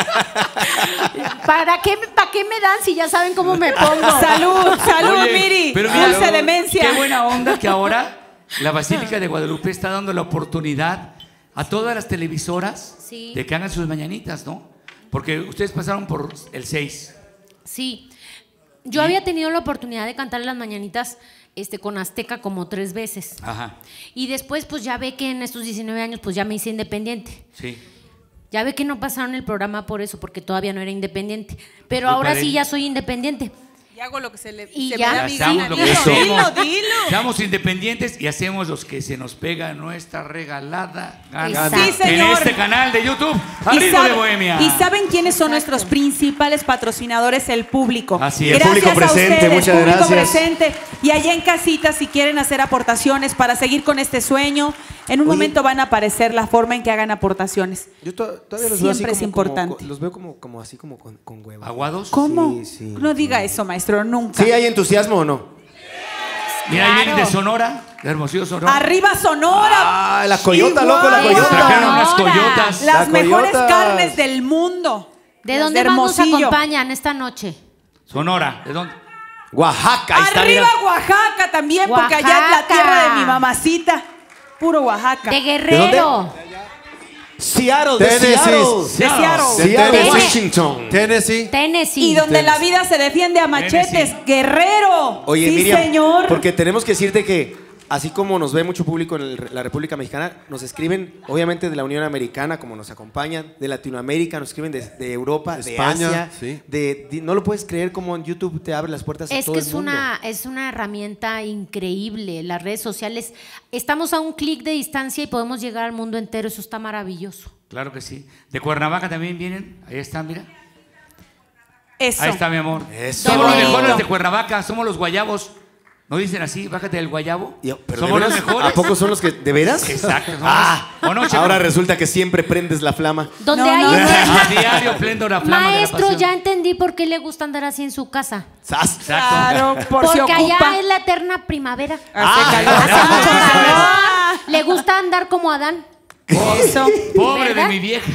¿Para qué, ¿Para qué me dan si ya saben cómo me pongo?
Salud, salud,
Oye,
Miri.
pero mira,
Dulce demencia.
Qué buena onda que ahora la Basílica de Guadalupe está dando la oportunidad a todas las televisoras
Sí.
de que hagan sus mañanitas, ¿no? Porque ustedes pasaron por el seis.
Sí. Yo había tenido la oportunidad de cantar las mañanitas este, con Azteca como tres veces.
Ajá,
Y después, pues ya ve que en estos diecinueve años, pues ya me hice independiente.
sí.
Ya ve que no pasaron el programa por eso, porque todavía no era independiente. Pero
Culpa
ahora
de
sí
él.
ya soy independiente.
Y hago lo que se le
Y
se
ya,
me da
Ya
mi
estamos
gana.
lo
Dilo,
que hacemos.
dilo, dilo.
Seamos independientes y hacemos los que se nos pega nuestra regalada gana.
Exacto.
Sí, señor.
En este canal de YouTube,
Y,
Al Ritmo
sabe-
de Bohemia.
y saben quiénes son nuestros principales patrocinadores, el público.
Así es.
El público
a
presente,
ustedes,
muchas
público
gracias.
presente. Y allá en casita, si quieren hacer aportaciones para seguir con este sueño, en un
Oye.
momento van a aparecer la forma en que hagan aportaciones.
Yo to- todavía los veo así
Siempre es
como- como-
importante.
los veo como, como así como con, con hueva.
¿Aguados?
¿Cómo?
Sí, sí.
No diga eso, maestro, nunca.
¿Sí hay entusiasmo o no?
Mira, ahí vienen de
Claro.
Sonora, de Hermosillo, Sonora.
¡Arriba Sonora!
Ah, la coyota,
Chihuahua.
loco, la
Nos
coyota.
trajeron unas
Sonora.
coyotas.
Las
La
mejores
coyotas.
carnes del mundo.
¿De
Las
dónde más nos
Hermosillo.
acompañan esta noche?
Sonora, ¿de dónde?
Oaxaca, ahí está,
Arriba
mira.
Oaxaca también, porque allá es la
Oaxaca.
tierra de mi mamacita. Puro Oaxaca.
De Guerrero.
Seattle, de
Tennessee.
Seattle.
De Seattle.
Seattle,
Tennessee.
Washington.
Tennessee.
Tennessee.
Y donde la vida se defiende a machetes,
Tennessee.
Guerrero.
Oye,
sí,
Miriam,
señor.
porque tenemos que decirte que así como nos ve mucho público en el- la República Mexicana, nos escriben obviamente de la Unión Americana, como nos acompañan, de Latinoamérica, nos escriben de, de Europa,
España,
de Asia.
sí.
De, de- no lo puedes creer cómo en YouTube te abre las puertas a
Es
todo
que
el
es
mundo.
una, es una herramienta increíble. Las redes sociales, estamos a un clic de distancia y podemos llegar al mundo entero. Eso está maravilloso.
Claro que sí. De Cuernavaca también vienen. Ahí están, mira.
Eso.
Ahí está, mi amor.
Eso.
Somos los
Qué
mejores
bonito.
de Cuernavaca, somos los guayabos. ¿No dicen así? Bájate del guayabo.
Y- pero
Somos
¿de
los
veras?
mejores.
¿A poco son los que de veras?
Exacto. somos-
Ah,
¿O no, Checo?
ahora resulta que siempre prendes la flama.
Donde
No,
hay
no,
un-
no.
A diario prendo la flama de la
Maestro,
pasión.
ya entendí por qué le gusta andar así en su casa.
¡Sas!
Exacto.
Claro, por
Porque
si ocupa.
allá es la eterna primavera.
Hace
Ah,
calor.
Hace
ah,
mucho
ah,
calor. Le gusta andar como Adán.
Eso.
Pobre
¿Verdad?
de mi vieja.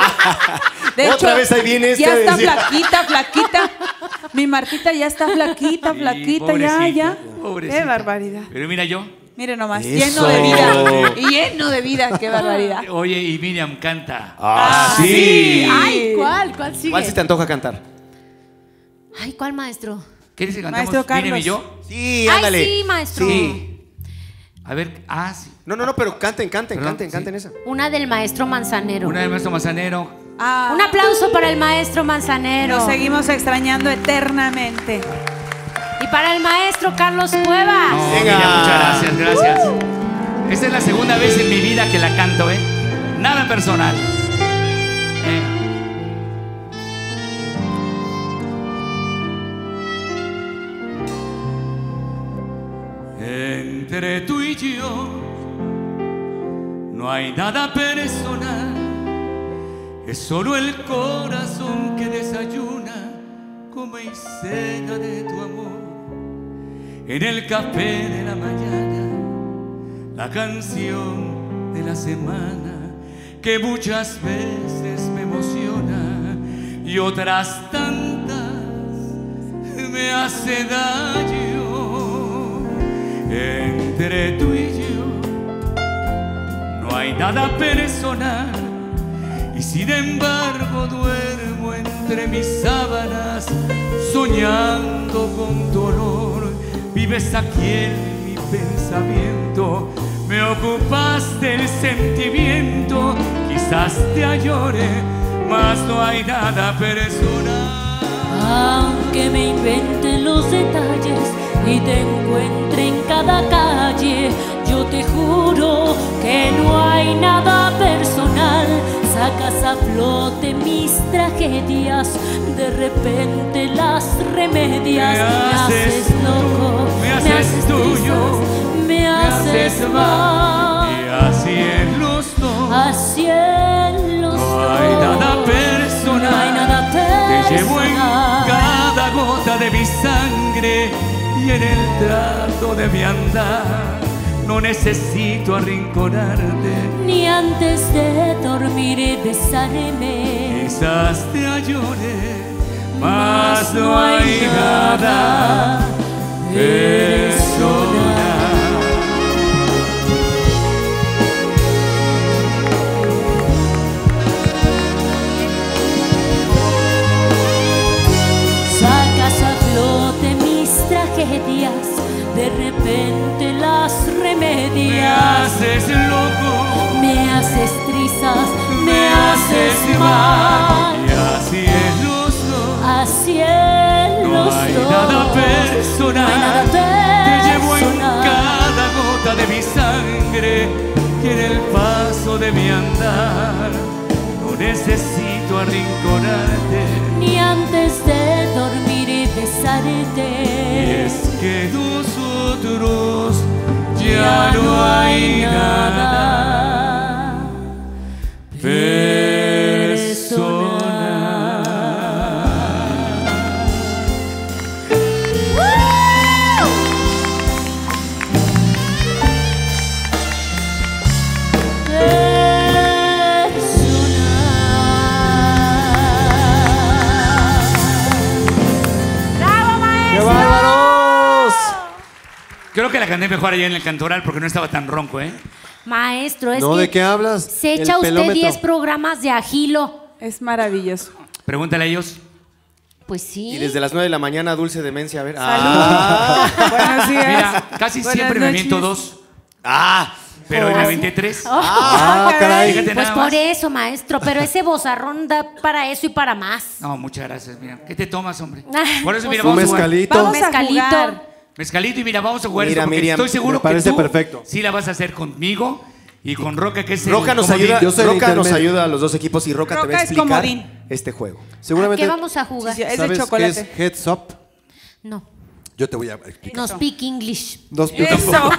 De
Otra
hecho,
vez ahí viene este
Ya
a
está
decir-
flaquita, flaquita. Mi Martita ya está flaquita,
Sí,
flaquita, ya,
pobrecita,
ya.
pobrecita.
Qué barbaridad.
Pero mira yo.
Mire nomás,
Eso.
lleno de vida. Lleno de vida, qué barbaridad.
Oye, y Miriam canta.
¡Ah,
sí.
sí!
Ay, ¿cuál? ¿Cuál sigue?
¿Cuál se te antoja cantar?
Ay, ¿cuál, maestro?
¿Quieres que cantemos
Maestro
Miriam y
Carlos.
yo?
Sí,
Ay,
ándale.
sí, maestro.
Sí.
A ver, ah, sí.
No, no, no, pero canten, canten,
Perdón,
canten,
sí.
canten esa.
Una del maestro Manzanero.
Una del maestro Manzanero.
Ah,
Un aplauso para el maestro Manzanero.
Nos seguimos extrañando eternamente.
Y para el maestro Carlos Cuevas.
No,
Venga.
Miriam, muchas gracias, gracias. Esta es la segunda vez en mi vida que la canto, ¿eh? Nada personal. Venga. Entre tú y yo no hay nada personal, es solo el corazón que desayuna, come y cena de tu amor. En el café de la mañana, la canción de la semana que muchas veces me emociona y otras tantas me hace daño. Entre tú y yo no hay nada personal y sin embargo duermo entre mis sábanas soñando con tu olor. Vives aquí en mi pensamiento, me ocupaste el sentimiento, quizás te ayore, mas no hay nada personal.
Aunque me invente los detalles y te encuentre en cada calle, yo te juro que no hay nada personal. Sacas a flote mis tragedias, de repente las remedias.
Me haces
loco,
me haces tuyo,
trizas, me haces mal.
Y así en los dos
Así en los
no hay
dos.
nada personal.
No hay nada
Te llevo en
personal.
cada gota de mi sangre y en el trato de mi andar no necesito arrinconarte.
Ni antes de dormir besarme.
Quizás te lloré, mas no hay nada personal.
Sacas a flote mis tragedias, de repente las
Me
remedias.
haces loco,
Me haces trizas, me
me
haces
haces
mal.
mal, y así es los dos.
Así es
No
los
hay
dos.
nada personal,
No hay nada
te llevo en
personal.
cada gota de mi sangre y en el paso de mi andar. No necesito arrinconarte,
Ni antes de dormir y besarte.
y es que nosotros ya no hay nada personal.
¡Qué bárbaros!
Creo que la canté mejor allá en el Cantoral porque no estaba tan ronco, ¿eh?
Maestro, es
No,
que
¿de qué hablas?
se
El
echa usted
pelómetro.
diez programas de agilo.
Es maravilloso.
Pregúntale a ellos.
Pues sí.
Y desde las nueve de la mañana, Dulce Demencia, a ver.
Salud.
Ah,
Buenos días.
Mira, casi
Buenas
siempre me
noches.
miento dos,
ah,
pero hoy me aventé tres.
Ah, caray.
Fíjate
Pues
nada
por
más.
eso, maestro, pero ese bozarrón da para eso y para más.
No, muchas gracias, mira. ¿Qué te tomas, hombre?
Ah,
Por eso, mira,
pues
Un
vamos a jugar.
mezcalito.
Vamos a
Mezcalito.
jugar.
Mezcalito y mira, vamos a jugar
Mira,
esto porque
Miriam,
estoy seguro
me parece
que tú
perfecto.
sí la vas a hacer conmigo y con Roca, que es el
Roca nos
comodín.
ayuda,
Yo soy el
Roca nos
intermedio.
ayuda a los dos equipos y Roca, te
Roca
va a
es
explicar
comodín.
este juego.
¿A
Seguramente
qué vamos a jugar?
Sí, sí, es de
sabes qué
chocolate.
es Heads Up.
No,
Yo te voy a explicar.
no speak English.
Dos, yo
Eso.
tampoco.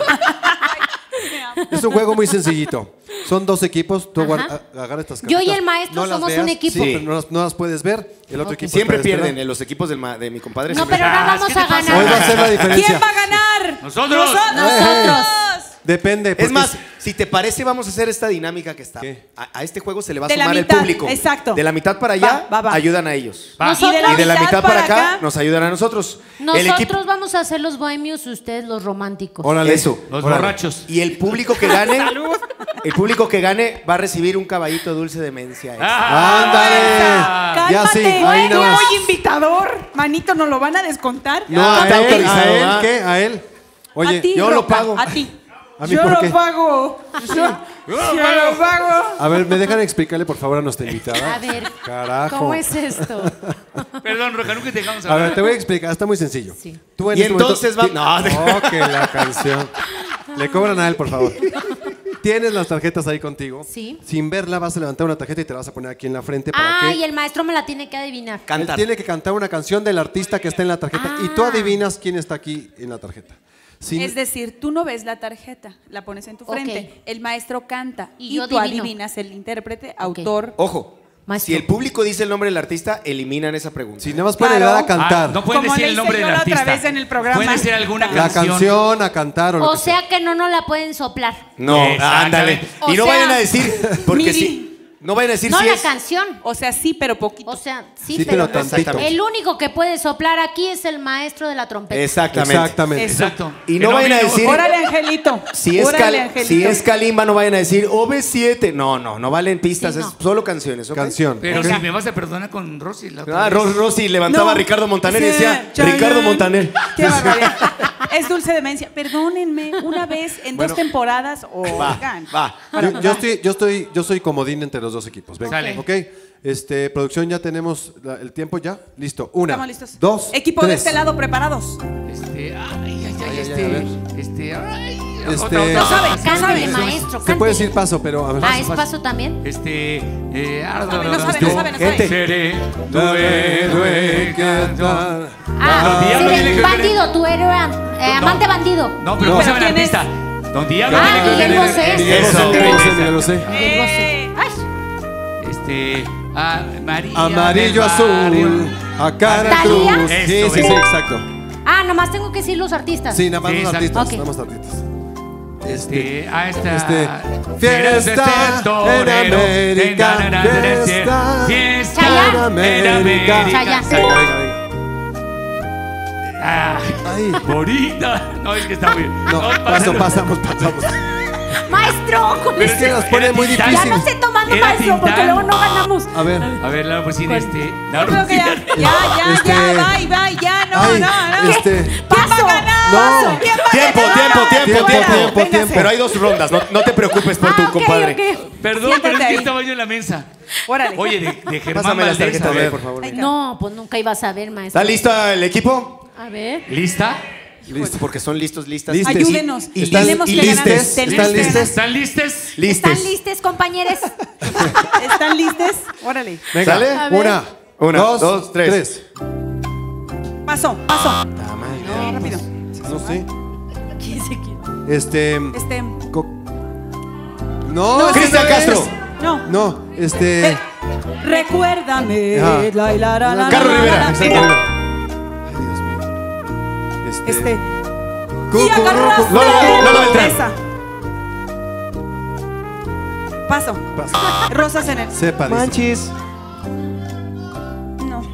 Es un juego muy sencillito. Son dos equipos. Tú
Ajá.
agar- a- agarra estas
Yo y
cartitas.
el maestro
No las
somos
veas,
un equipo.
sí, pero no, las, no las puedes ver. El otro
Ok.
equipo
Siempre
espera,
pierden,
espera.
en los equipos del ma- de mi compadre.
No,
siempre
pero ahora
Ah,
vamos
¿qué te
a
pasa?
ganar.
Hoy va a ser la diferencia.
¿Quién va a ganar?
Nosotros.
¡Nosotros!
Depende.
Es
porque
más, si te parece, vamos a hacer esta dinámica que está.
¿Qué?
A, a este juego se le va a
De la
sumar
mitad,
el público.
exacto.
De la mitad para allá,
Va, va, va.
ayudan a ellos.
Va.
Y de
Y de la mitad para acá, nos ayudan a nosotros. El
Nosotros
equipo-
vamos a ser los bohemios, ustedes los románticos.
Órale.
Eso.
Los
Órale.
borrachos.
Y el público que gane, el público que gane va a recibir un caballito dulce de demencia. extra.
Ah,
¡Ándale! Ya sí,
Cálmate.
ahí
Tú
nada más.
muy invitador. Manito, ¿nos lo van a descontar?
No,
Ah,
a
está
él,
autorizado,
a él,
¿verdad?
¿qué? A él. Oye,
a ti,
yo lo
Roca,
pago.
A ti.
¿A mí
yo
por
lo
qué?
pago. Yo, yo lo pago.
a ver, ¿me dejan explicarle por favor a nuestra invitada?
A ver,
Carajo.
¿cómo es esto?
Perdón, Roca, nunca te dejamos
A ver,
hablar.
te voy a explicar, está muy sencillo.
Sí.
Tú en
Y
este momento
entonces va-
ti-
no, de-
Oh, que la canción. Le cobran a él, por favor. Tienes las tarjetas ahí contigo.
Sí.
Sin verla vas a levantar una tarjeta y te la vas a poner aquí en la frente para
Ah,
que
y el maestro me la tiene que adivinar.
él
Cantar.
tiene que cantar una canción del artista que está en la tarjeta y tú
Ah.
adivinas quién está aquí en la tarjeta. Sin-
Es decir, tú no ves la tarjeta, la pones en tu
Ok.
frente. El maestro canta
Y
y,
yo
tú
adivino.
adivinas el intérprete, autor.
Ojo,
Maestro.
si el público dice el nombre del artista, eliminan esa pregunta.
si nada más puede
Claro.
ayudar a cantar.
Ah, no pueden
Como
decir
le
el nombre
hice
del
yo la otra
artista.
vez en el programa.
Pueden decir alguna
la
canción.
canción, a cantar o lo
O
que sea.
sea que no nos la pueden soplar.
No,
Exactamente.
ándale.
O
Y no
sea,
vayan a decir, porque
Miri.
sí. No vayan a decir
No
si
la
es.
canción.
O sea, sí, pero poquito.
O sea, sí,
Sí,
pero,
pero tantito.
el único que puede soplar aquí es el maestro de la trompeta.
Exactamente.
Exactamente.
Eso.
Exacto.
Y
Que
no vayan a
vino-
decir-
Órale, Angelito.
Si es,
Órale,
cal-
Angelito.
si es Kalimba, no vayan a decir O B siete. No, no, no valen pistas,
Sí,
es
no.
solo canciones. ¿ok?
Canción.
Pero
Venga.
si me vas a perdonar con Rosy. La otra
Ah,
vez.
Ros- Rosy levantaba
No.
a Ricardo Montaner y
Sí,
decía,
Chayanne.
Ricardo Montaner.
Qué barbaridad. Es dulce demencia. Perdónenme, una vez en
Bueno.
dos temporadas.
Va,
Oigan.
va.
Yo, yo estoy, yo estoy, yo soy comodín entre los dos equipos. Venga,
Sale.
ok. Este, producción, ya tenemos la- el tiempo ya. Listo. Una,
Estamos listos.
dos,
Equipo de
tres.
este lado, preparados.
Este, ay, ay, ay,
Ay, ay,
este,
ay, a ver.
este, ay,
Este-
otra, otra.
No sabe,
Ah,
no
sí,
sabe.
Cántele,
sí,
maestro,
Se
cántele.
puede decir paso, pero a ver.
Ah, ¿es paso también?
Este, eh, ah,
No sabe, no sabe, no sabe, no
Gente.
sabe.
Seré tu
Dame
héroe
cantar.
Ah,
Don Diablo,
seré
dile que-
bandido, tu héroe, eh, amante bandido.
No, pero
No.
no saben
¿Quién es?
artista. Don Diablo.
Ah,
dile que-
Miguel
dile que-
Bosé.
Miguel
Eso.
Bosé,
Miguel Bosé,
Teresa.
Miguel Bosé.
Miguel Bosé.
Eh,
Ay,
Este, ah, María
Amarillo
del
azul,
barrio.
a cara
¿Talía?
cruz. Sí,
Eso,
sí, sí,
eso.
exacto.
Ah, nomás tengo que decir los artistas.
Sí, nada más
Sí,
los
exacto.
artistas.
Ok.
Nada más artistas.
Este, ah, esta.
Este, fiesta en América, fiesta
Fiesta
Chayanne.
en América.
Chayanne.
Venga, venga, venga.
Ah,
Ay.
bonita. No, es que está muy.
No, paso, pasamos, pasamos.
Maestro, con
Pero
este-
es que
las pone
era
muy
Tintán.
ya
difícil.
no esté tomando,
Era
maestro, porque
Tintán.
luego no ganamos.
A ver.
A ver, Laura Pausini, este.
Yo
Laura
creo que ya,
Pausini.
ya, ya,
Este-
ya, bye, bye, ya, no,
Ay,
no, no.
este.
¿Quién va a ganar?
No.
¿Quién va a
Tiempo,
ganar?
tiempo, tiempo,
Tiempo,
tiempo,
tiempo,
Véngase.
tiempo.
Pero hay dos rondas, no, no te preocupes por
Ah,
tu
ok,
compadre.
ok.
Perdón,
Siéntate
pero es que
ahí.
estaba yo en la mesa.
Órale.
Oye, de, de Germán
Pásame las
Valdés.
tarjetas
a
de ahí,
ver.
por favor.
Venga.
No, pues nunca ibas a ver, maestro.
¿Está listo el equipo?
A ver.
¿Lista?
Listo, porque son listos, listas.
Listes.
Ayúdenos.
Y,
¿Están-
Tenemos
y
que ganar.
listes.
Tenemos
¿Están
que
listes?
ganar.
¿Están listes?
Listes.
¿Están listos, compañeros?
¿Están listos? Órale.
Venga,
¿Sale?
A ver.
una,
Una,
dos,
dos, tres.
tres.
Paso, paso. No, rápido.
No sé.
¿Quién se quiere?
Este.
Este.
co- No, ese
Cristian
no
Castro.
es.
No.
No, este.
Eh, Recuérdame.
Ajá.
La, la, la, la,
Carlos
la,
Rivera.
la, la.
Exacto.
Ay, Dios mío. Este.
Este.
Cu-
Y
cu-
agarraste.
cu-
Lola- Lola Beltrán.
Esa. Paso.
Paso.
Rosas en el.
Sepa, dice.
Manchis.
No.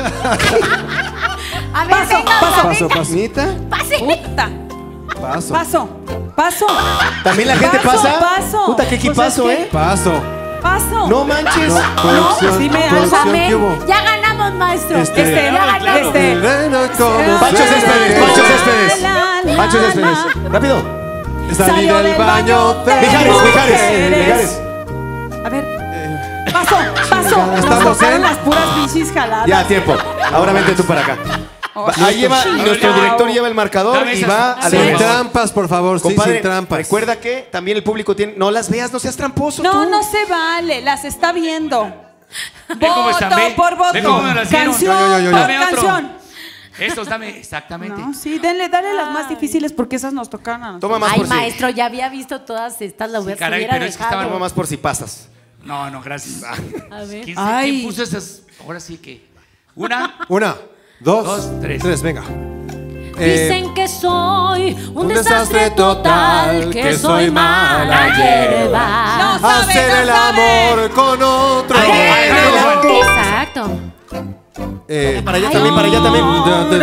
A ver,
Paso,
venga,
paso.
Paso,
venga.
paso.
¿Nita?
Pase.
Puta.
Paso.
Paso. Paso.
¿También la gente
Paso,
pasa?
paso.
Puta, qué
Pues
equipazo,
es que-
¿eh?
Paso.
Paso.
No manches.
No, producción,
sí me
producción,
Álzame.
¿qué hubo?
Ya ganamos, maestro.
Este-
Este,
ya ganamos.
este.
Sereno como
Pancho
se
Céspedes,
ve.
Pancho Céspedes.
La, la,
Pancho Céspedes.
la.
Rápido.
Salí
Salió
del
del
baño
baño
de
de
Mijares, Mijares,
mujeres.
Mijares.
A ver. Paso, paso. Nos
Estamos
tocaron
en-
las puras pinches jaladas.
Ya, tiempo. Ahora vente tú para acá. Va- Ahí lleva, nuestro director lleva el marcador
Dame
y
esas-
va a
Sí.
Sin
la
trampas, por favor, sí,
Compadre,
sin trampas.
recuerda que también el público tiene. No las veas, no seas tramposo.
No,
tú.
no se vale, las está viendo.
Ve cómo
Voto
están, ve.
por voto.
Ve cómo me las dieron.
Canción
Yo, yo, yo, yo.
por
Dame otro.
canción.
Estos, dame, exactamente.
No, sí, denle, dale las más difíciles porque esas nos tocan a nosotros.
Toma más
Ay,
por si.
maestro, ya había visto todas estas, las hubiera,
caray,
hubiera
pero es que
dejado.
Toma más por si pasas.
No, no, gracias.
A ver.
¿Quién,
Ay.
¿Quién puso esas? Ahora sí que. Una.
Una, dos,
Dos, tres.
tres, venga. Eh,
Dicen que soy un,
un
desastre
desastre
total,
total,
que
que
soy
soy
mala
mala
hierba.
No sabe,
hacer
no
el
sabe.
amor con otro.
Ay, ay, ay, ay, ay.
Exacto.
Eh,
Para allá también, para allá también.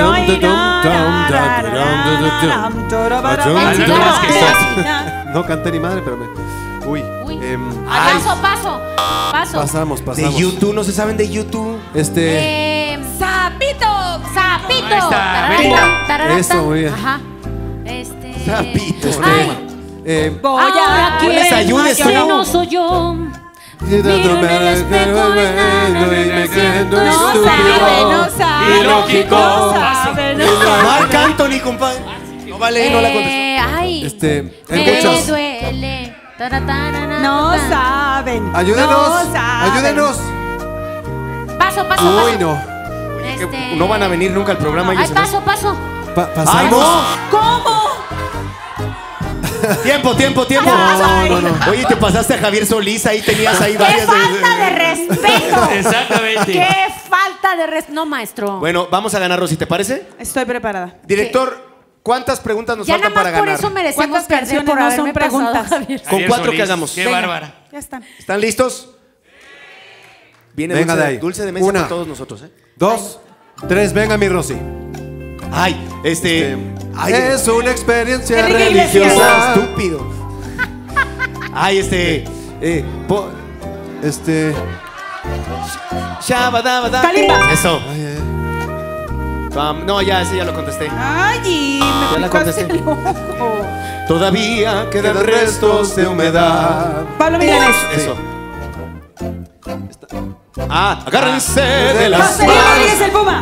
Alberto Vázquez.
No canté ni madre, pero me. Uy.
Uy.
em,
Ah, paso, paso, paso.
pasamos,
De
pasamos.
YouTube, no se saben de YouTube.
Este.
Eh, sapito, sapito.
Ahí está,
Tararata,
Belinda.
tararata.
Eso, muy bien.
Ajá. Este.
Sapito.
Ay,
Eh,
Voy
ahora
a
quién
Pones ayudes,
que
tú.
no soy yo.
y de
Miro en el espejo y nada,
y me siento
No
estúpido.
sabe, no sabe.
Ilógico.
No sabe, no sabe.
Marc Anthony, compadre. No vale, no la contestó.
Eh, ay.
Este, hay
Me
muchas.
duele. Taratarana,
No
ta.
saben.
Ayúdenos,
No saben.
ayúdenos.
Paso, paso,
Uy,
paso.
no.
Este...
No van a venir nunca al programa. ellos
Ay,
en
paso, paso.
Pa-
¡Ay,
pasamos.
no!
¿Cómo?
Tiempo, tiempo, tiempo.
No, no, no.
Oye, te pasaste a Javier Solís, ahí tenías ahí
¡Qué
varias.
falta de respeto!
Exactamente.
¡Qué falta de respeto! No, maestro.
Bueno, vamos a ganar, Rosy, ¿te parece?
Estoy preparada.
Director, ¿cuántas preguntas nos
ya
faltan
nada
para
más por
ganar?
eso merecemos
¿Cuántas
perder
canciones
por
no
haberme
son
pasado,
preguntas?
Javier.
Con
Javier
cuatro que
Solís,
hagamos.
Qué
Venga.
bárbara.
Ya están.
¿Están listos? Viene
Venga
dulce,
de ahí.
dulce de mesa
Una.
para todos nosotros, ¿eh?
Dos, tres, venga mi Rosy.
Ay, este. Ay,
Es una experiencia
Enrique
religiosa.
Iglesias.
estúpido. Ay, este. Eh, po-
Este.
Shabadabada.
Kalimba.
Eso.
Ay, eh.
Pam. No, ya, ese ya lo contesté.
Ay, y
Ya
me
la
picaste
contesté.
el ojo.
Todavía quedan
Quedan
restos de humedad.
Pablo Milanés.
Eso. Ah, agárrense de las
José Luis Rodríguez,
manos.
el Puma.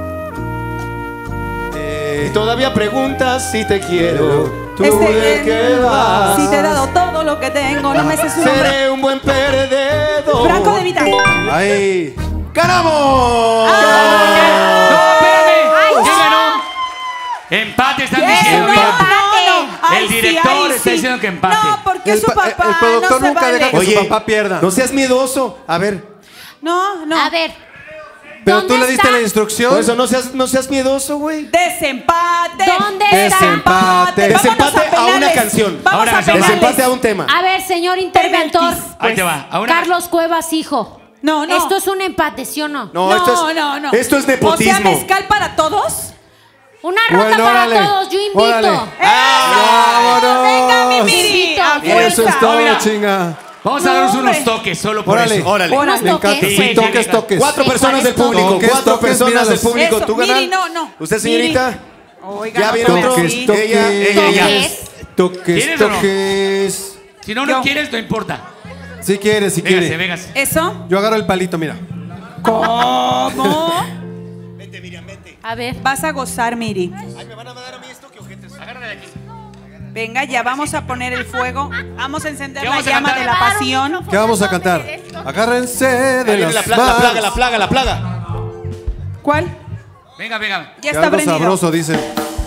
Y todavía preguntas si te quiero. Tú de
Este,
qué vas.
si te he dado todo lo que tengo, no me sé su nombre.
Seré un buen perdedor.
Franco de Vita.
Ay.
¡Ganamos!
Ah.
No, espérame. ¿Quién ganó? Empate están
Bien,
diciendo.
no,
empate.
no, no. Ay,
El
sí,
director
ay,
está
sí.
diciendo que empate.
No, porque
El
su
pa-
papá
el productor
no se
nunca
vale.
deja que-
Oye,
su papá pierda.
No seas miedoso. A ver.
No, no.
A ver,
Pero
¿Dónde
tú le diste
está?
la instrucción.
Por eso no seas, no seas miedoso, güey.
Desempate.
¿Dónde está?
Desempate.
Desempate
Vámonos
a una
penales.
canción.
Vamos
Ahora,
a penales.
Desempate a un tema.
A ver, señor interventor.
Ahí te va. A una-
Carlos Cuevas, hijo.
No, no.
Esto es un empate, ¿sí o no?
No,
No,
esto es,
no, no.
Esto es nepotismo.
O sea, mezcal para todos.
Una ronda
Bueno,
para
órale,
todos, yo invito.
órale.
¡Ah!
¡Eso! ¡Venga, mi
¡Vámonos!
Miri! ¡A
Eso
Eso es
fuerza!
todo,
Mira.
chinga.
Vamos a
No,
darnos
hombre.
unos toques solo por
Órale.
eso.
Órale.
Unos
Me encanta.
toques.
Sí,
Sí,
toques,
sí,
toques.
Cuatro
Sí,
personas del
¿cuáles
público.
toques?
Cuatro
Toques,
personas
míralos.
del público.
Eso,
¿Tú
Miri,
ganas?
no, no.
¿Usted,
Miri.
señorita?
Oiga,
¿Ya
no
viene
tome
otro?
así.
Toques,
Ella, ella, ella.
Toques.
Toques,
¿Quieres o no?
toques.
Si no, no quieres, no importa.
Si quieres, si
Véngase,
quieres.
véngase.
¿Eso?
Yo agarro el palito, mira.
¿Cómo?
A ver.
Vas a gozar, Miri.
Ay, ¿me van a dar a mí esto? ¿Qué ojetes?
Agárrale de aquí.
Venga, ya vamos a poner el fuego. Vamos a encender
¿Qué
la
vamos a
llama
cantar?
de la pasión.
¿Qué vamos a cantar? Agárrense
Ahí
de
viene la
las
plaga, la
manos.
plaga, la plaga, la plaga.
¿Cuál?
Venga, venga.
Ya
Que
está
algo
prendido.
sabroso, dice.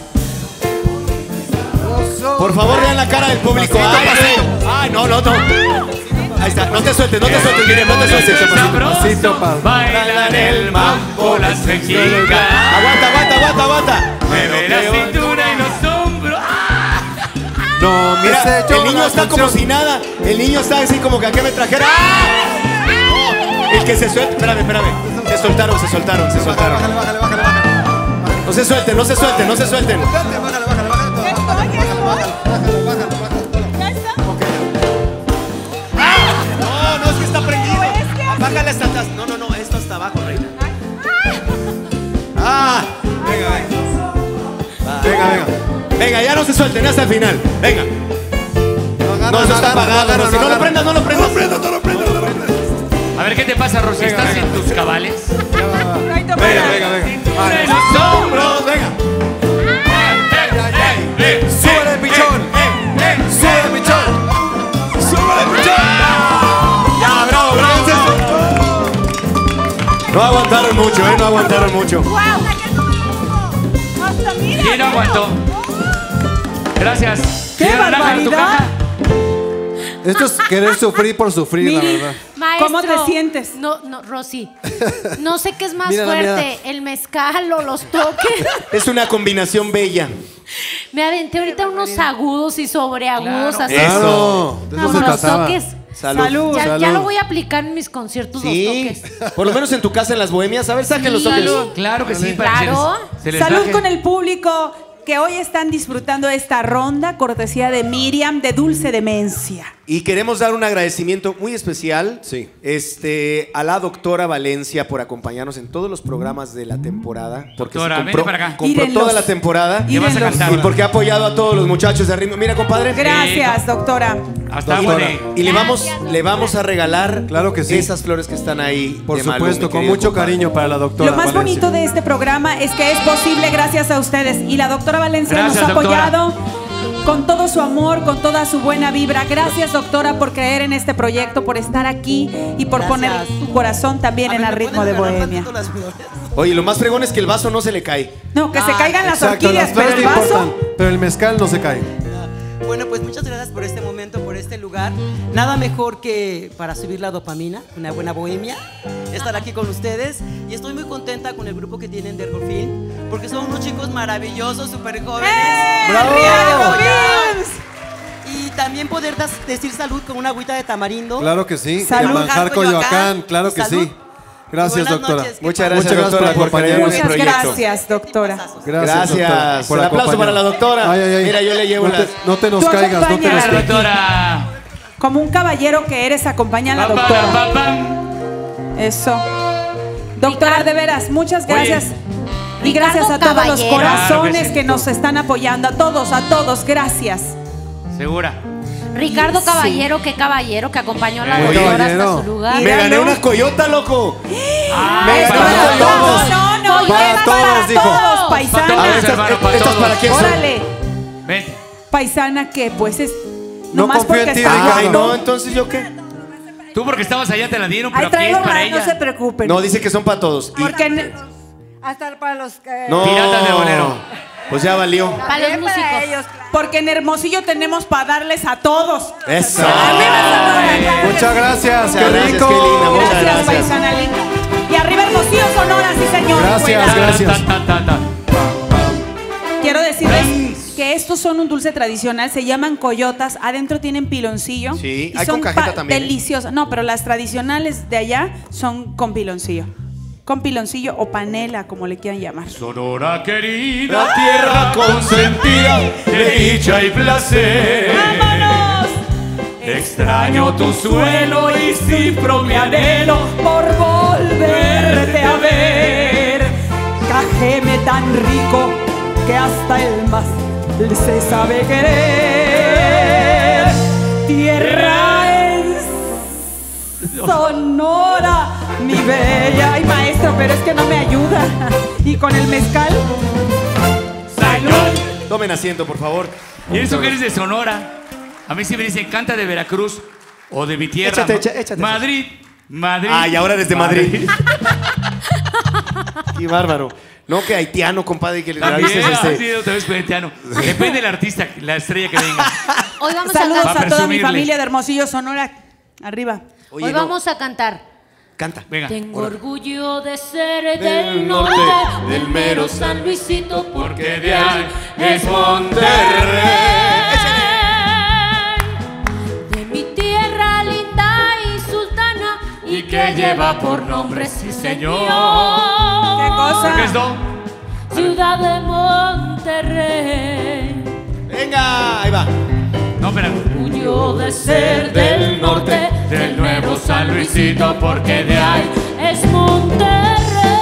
Por favor, vean la cara del público. Ay, ay, ay, no, no, no. Ahí está. No te sueltes, no te sueltes, Miriam, no te sueltes.
Pasito, pa.
Bailan el mambo las mexicanas.
Aguanta, aguanta, aguanta, aguanta.
Mueve la cintura y los hombros.
No, me
Mira,
sé yo
el niño
la
está como
canción.
si nada. El niño está así como que a qué me trajera. ¡Ah! El que se suelta. Espérame, espérame. Se soltaron, se soltaron, se soltaron.
Bájale, bájale, bájale, bájale.
No se suelten, no se suelten, no se suelten.
Bájale, bájale, bájale, bájale. Bájale, bájale, bájale.
No, no, es que está prendido. Bájale hasta atrás. No, no, no, esto hasta abajo, reina. Ah, venga, venga.
Venga, venga.
Venga, ya no se suelten hasta el final. Venga.
agarra,
No, eso está
agarra,
apagado.
agarra,
Rosy. No lo
agarra.
prendas, no lo prendas.
No lo prendas, no lo prendas, no lo prendas.
A ver, ¿qué te pasa, Rosy?
Venga,
¿Estás
venga.
en tus cabales?
Venga,
venga, venga.
Cintura y los hombros.
Venga.
Súbele, pichón. Súbele, pichón. Súbele, pichón.
Ya, bravo, bravo. No aguantaron mucho, eh, no aguantaron mucho.
¿Quién no aguantó? Gracias.
¡Qué
Señora Naranja, ¿tu
barbaridad!
caja?
Esto es querer sufrir por sufrir, la
Miri.
verdad.
Maestro,
¿Cómo te sientes?
No, no, Rosy. No sé qué es más
Mira la
fuerte, el mezcal o los toques.
Es una combinación bella.
Me aventé ahorita unos agudos y sobreagudos
Claro.
así.
Eso.
De
No,
eso se
los
trataba.
toques.
Salud.
Salud.
Ya,
Salud.
ya lo voy a aplicar en mis conciertos,
Sí,
los toques.
por lo menos en tu casa en las bohemias. A ver, saquen los
Sí.
toques.
Claro que sí. para que
Claro.
se les- se les
Salud
baje.
con el público que hoy están disfrutando esta ronda, cortesía de Miriam de Dulce Demencia.
Y queremos dar un agradecimiento muy especial
Sí.
este, a la doctora Valencia por acompañarnos en todos los programas de la temporada. Porque
Doctora,
se compró,
vente para acá.
compró
Írenlos.
toda la temporada.
¿Qué vas a
Írenlos.
cantar?
Y porque ha apoyado a todos los muchachos de ritmo. Mira, compadre.
Gracias, doctora.
Hasta
Doctora.
luego.
Y le vamos,
Gracias,
le vamos a regalar
Claro que sí.
esas flores que están ahí.
Por
de Malú,
supuesto,
mi
con
querido
mucho
compadre.
cariño para la doctora
Lo más
Valencia.
bonito de este programa es que es posible gracias a ustedes. Y la doctora Valencia
Gracias,
nos ha
doctora.
apoyado con todo su amor, con toda su buena vibra. Gracias, doctora, por creer en este proyecto, por estar aquí y por
Gracias.
poner su corazón también en el ritmo de Bohemia.
Oye, lo más fregón es que el vaso no se le cae.
No, que se
Ay,
caigan las
Exacto,
orquídeas,
las
pero
flores
el
no
vaso.
importan, pero el mezcal no se cae.
Bueno, pues muchas gracias por este momento, por este lugar. Nada mejor que para subir la dopamina, una buena bohemia, estar aquí con ustedes. Y estoy muy contenta con el grupo que tienen de Ergofilm, porque son unos chicos maravillosos, súper jóvenes.
¡Eh!
¡Bravo!
¡Arriba,
Apoyados. Y también poder das- decir salud con una agüita de tamarindo.
Claro que sí.
Salud.
Y a manjar Coyoacán,
Coyoacán,
claro
y
que
salud.
sí. Gracias,
Y buenas
doctora.
noches.
Muchas
¿Qué
gracias,
Muchas gracias
doctora,
por
por creer en el
Muchas
proyecto.
gracias, doctora.
Gracias,
Gracias.
doctora, por
Un aplauso para la doctora.
Ay, ay, ay.
Mira, yo le llevo
no te,
las-
no te nos
Tú
caigas, no te nos
acompáñala,
caigas.
Doctora.
Como un caballero que eres, acompaña a la
Pa, pa,
doctora.
pa, pam.
Eso. Doctora, de veras, muchas
Oye.
gracias. Y
Ricardo
gracias a todos los
Caballero.
corazones
Claro que sí.
que nos están apoyando. A todos, a todos, gracias.
Segura.
Ricardo
Sí.
Caballero, qué caballero que acompañó a la
Muy
doctora
caballero.
hasta su lugar.
Y-
Me gané
Míralo.
una coyota, loco.
Ah,
Me
Esto
ganó
es
para
para
todos.
No, no,
Para
y es
todos,
para
dijo.
todos,
Para todos,
paisana.
A ver, estas,
hermano, para
estas
todos.
para quién son.
Órale,
Ven.
paisana que pues es.
No
nomás
confío en
porque
ti,
está
Ricardo.
Ay,
guapo.
no, entonces yo qué.
Tú porque estabas allá te la dieron, pero
Ahí
aquí es
traigo
para
más,
ella.
no se preocupen.
No, dice que son para todos. Y-
Porque en-
Hasta para los que...
no.
Piratas de bolero.
Pues ya valió.
Para los
También para
músicos.
ellos.
porque en Hermosillo tenemos para darles a todos.
Eso.
A mí me saludan, claro que
Muchas
sí.
gracias,
Muchas
qué
gracias,
rico.
qué linda, muchas
Gracias,
gracias.
paisana linda. Y arriba Hermosillo, Sonora, sí señor.
Gracias,
Cuela.
gracias.
Ta, ta, ta, ta.
Quiero decirles que estos son un dulce tradicional, se llaman coyotas, adentro tienen piloncillo.
Sí,
y
hay
son
con cajeta
pa-
también, ¿eh?
deliciosas. No, pero las tradicionales de allá son con piloncillo. Con piloncillo o panela, como le quieran llamar.
Sonora querida, tierra consentida de dicha y placer.
¡Vámonos!
Extraño tu suelo y cifro mi anhelo
Por volverte a ver, cajeme tan rico que hasta el más se sabe querer. Tierra es Sonora, mi bella. Ay, maestro, pero es que no me ayuda. Y con el mezcal.
Salud.
Tomen asiento, por favor.
Y eso que eres de Sonora. A mí sí me dicen, canta de Veracruz o de mi tierra.
Échate,
¿no?
echa- échate.
Madrid, Madrid.
Ay, ahora desde Madrid. Qué bárbaro. No, que haitiano, compadre, que le
También,
avises
ah,
este.
sí, otra vez haitiano. Depende del artista, la estrella que venga.
Hoy vamos
Saludos
a
Pa'
a toda mi
presumirle.
familia de Hermosillo, Sonora. Arriba.
Oye,
Hoy
no,
vamos a cantar.
canta.
Venga.
Tengo orgullo de ser del,
Del
norte,
norte,
del mero San Luisito,
Porque de ahí es
Monterrey. De mi tierra linda y sultana, y que lleva por nombre, sí señor,
¿Qué cosa?
¿Qué es do?
Ciudad de Monterrey.
Venga, ahí va.
No, espera.
Orgullo de ser del norte, del nuevo San Luisito, porque de ahí es Monterrey.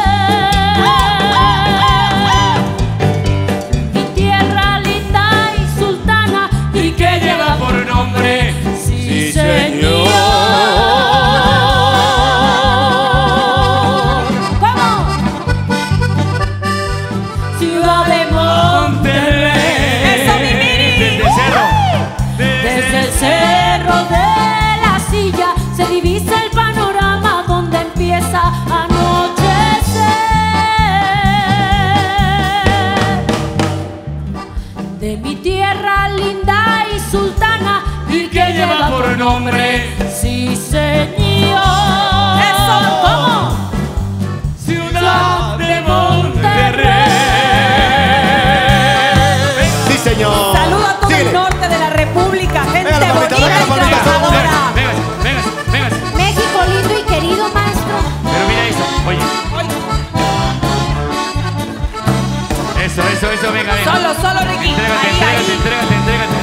Mi tierra linda y sultana, y que lleva por nombre, sí señor. ¿Cómo? Ciudad de Monterrey.
¡Eso, mi Miri!
Desde el cerro.
Desde el cerro de la silla se divisa el panorama donde empieza a anochecer. De mi tierra linda y sultana, y que lleva por nombre, sí señor.
¡Eso!
¿Cómo?
Ciudad de Monterrey.
Sí, señor.
Saludo a todo
Síguele.
el norte de la República, gente
Venga,
bonita
papito, venga,
y
papito.
trabajadora.
Venga, venga, venga.
México lindo y querido, maestro.
Pero mira eso, oye. Eso, eso, eso, venga, venga.
Solo, solo, Ricky.
Entrégate,
Ahí,
entrégate,
ahí.
entrégate, entrégate.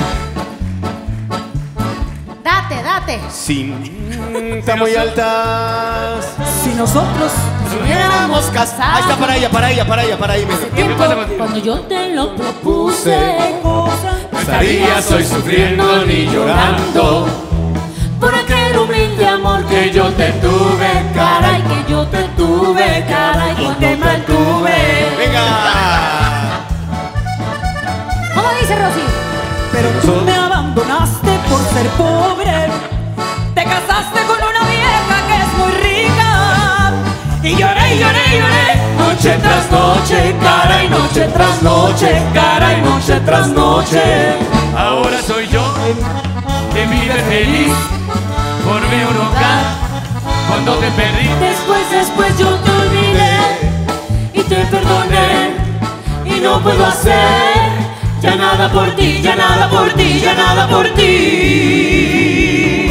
Date, date.
Cinta muy altas.
Si nosotros
Hubiéramos casado.
Ahí está, para ella, para ella, para ella, para ahí. mira.
¿Qué pasa contigo?
Cuando yo te lo propuse,
Estarías hoy sufriendo ni llorando
por aquel humilde amor que yo te tuve, caray, que yo te tuve, caray, y te mantuve.
Venga.
¿Cómo dice Rosy?
Pero tú me abandonaste por ser pobre. Te casaste con una vieja que es muy rica. Y lloré, y lloré, y lloré.
noche tras noche, cara y noche tras noche, cara y noche tras noche. Ahora soy yo que vive feliz por mi hogar cuando te perdí.
Después, después yo te olvidé y te perdoné, y no puedo hacer ya nada por ti, ya nada por ti, ya nada por ti.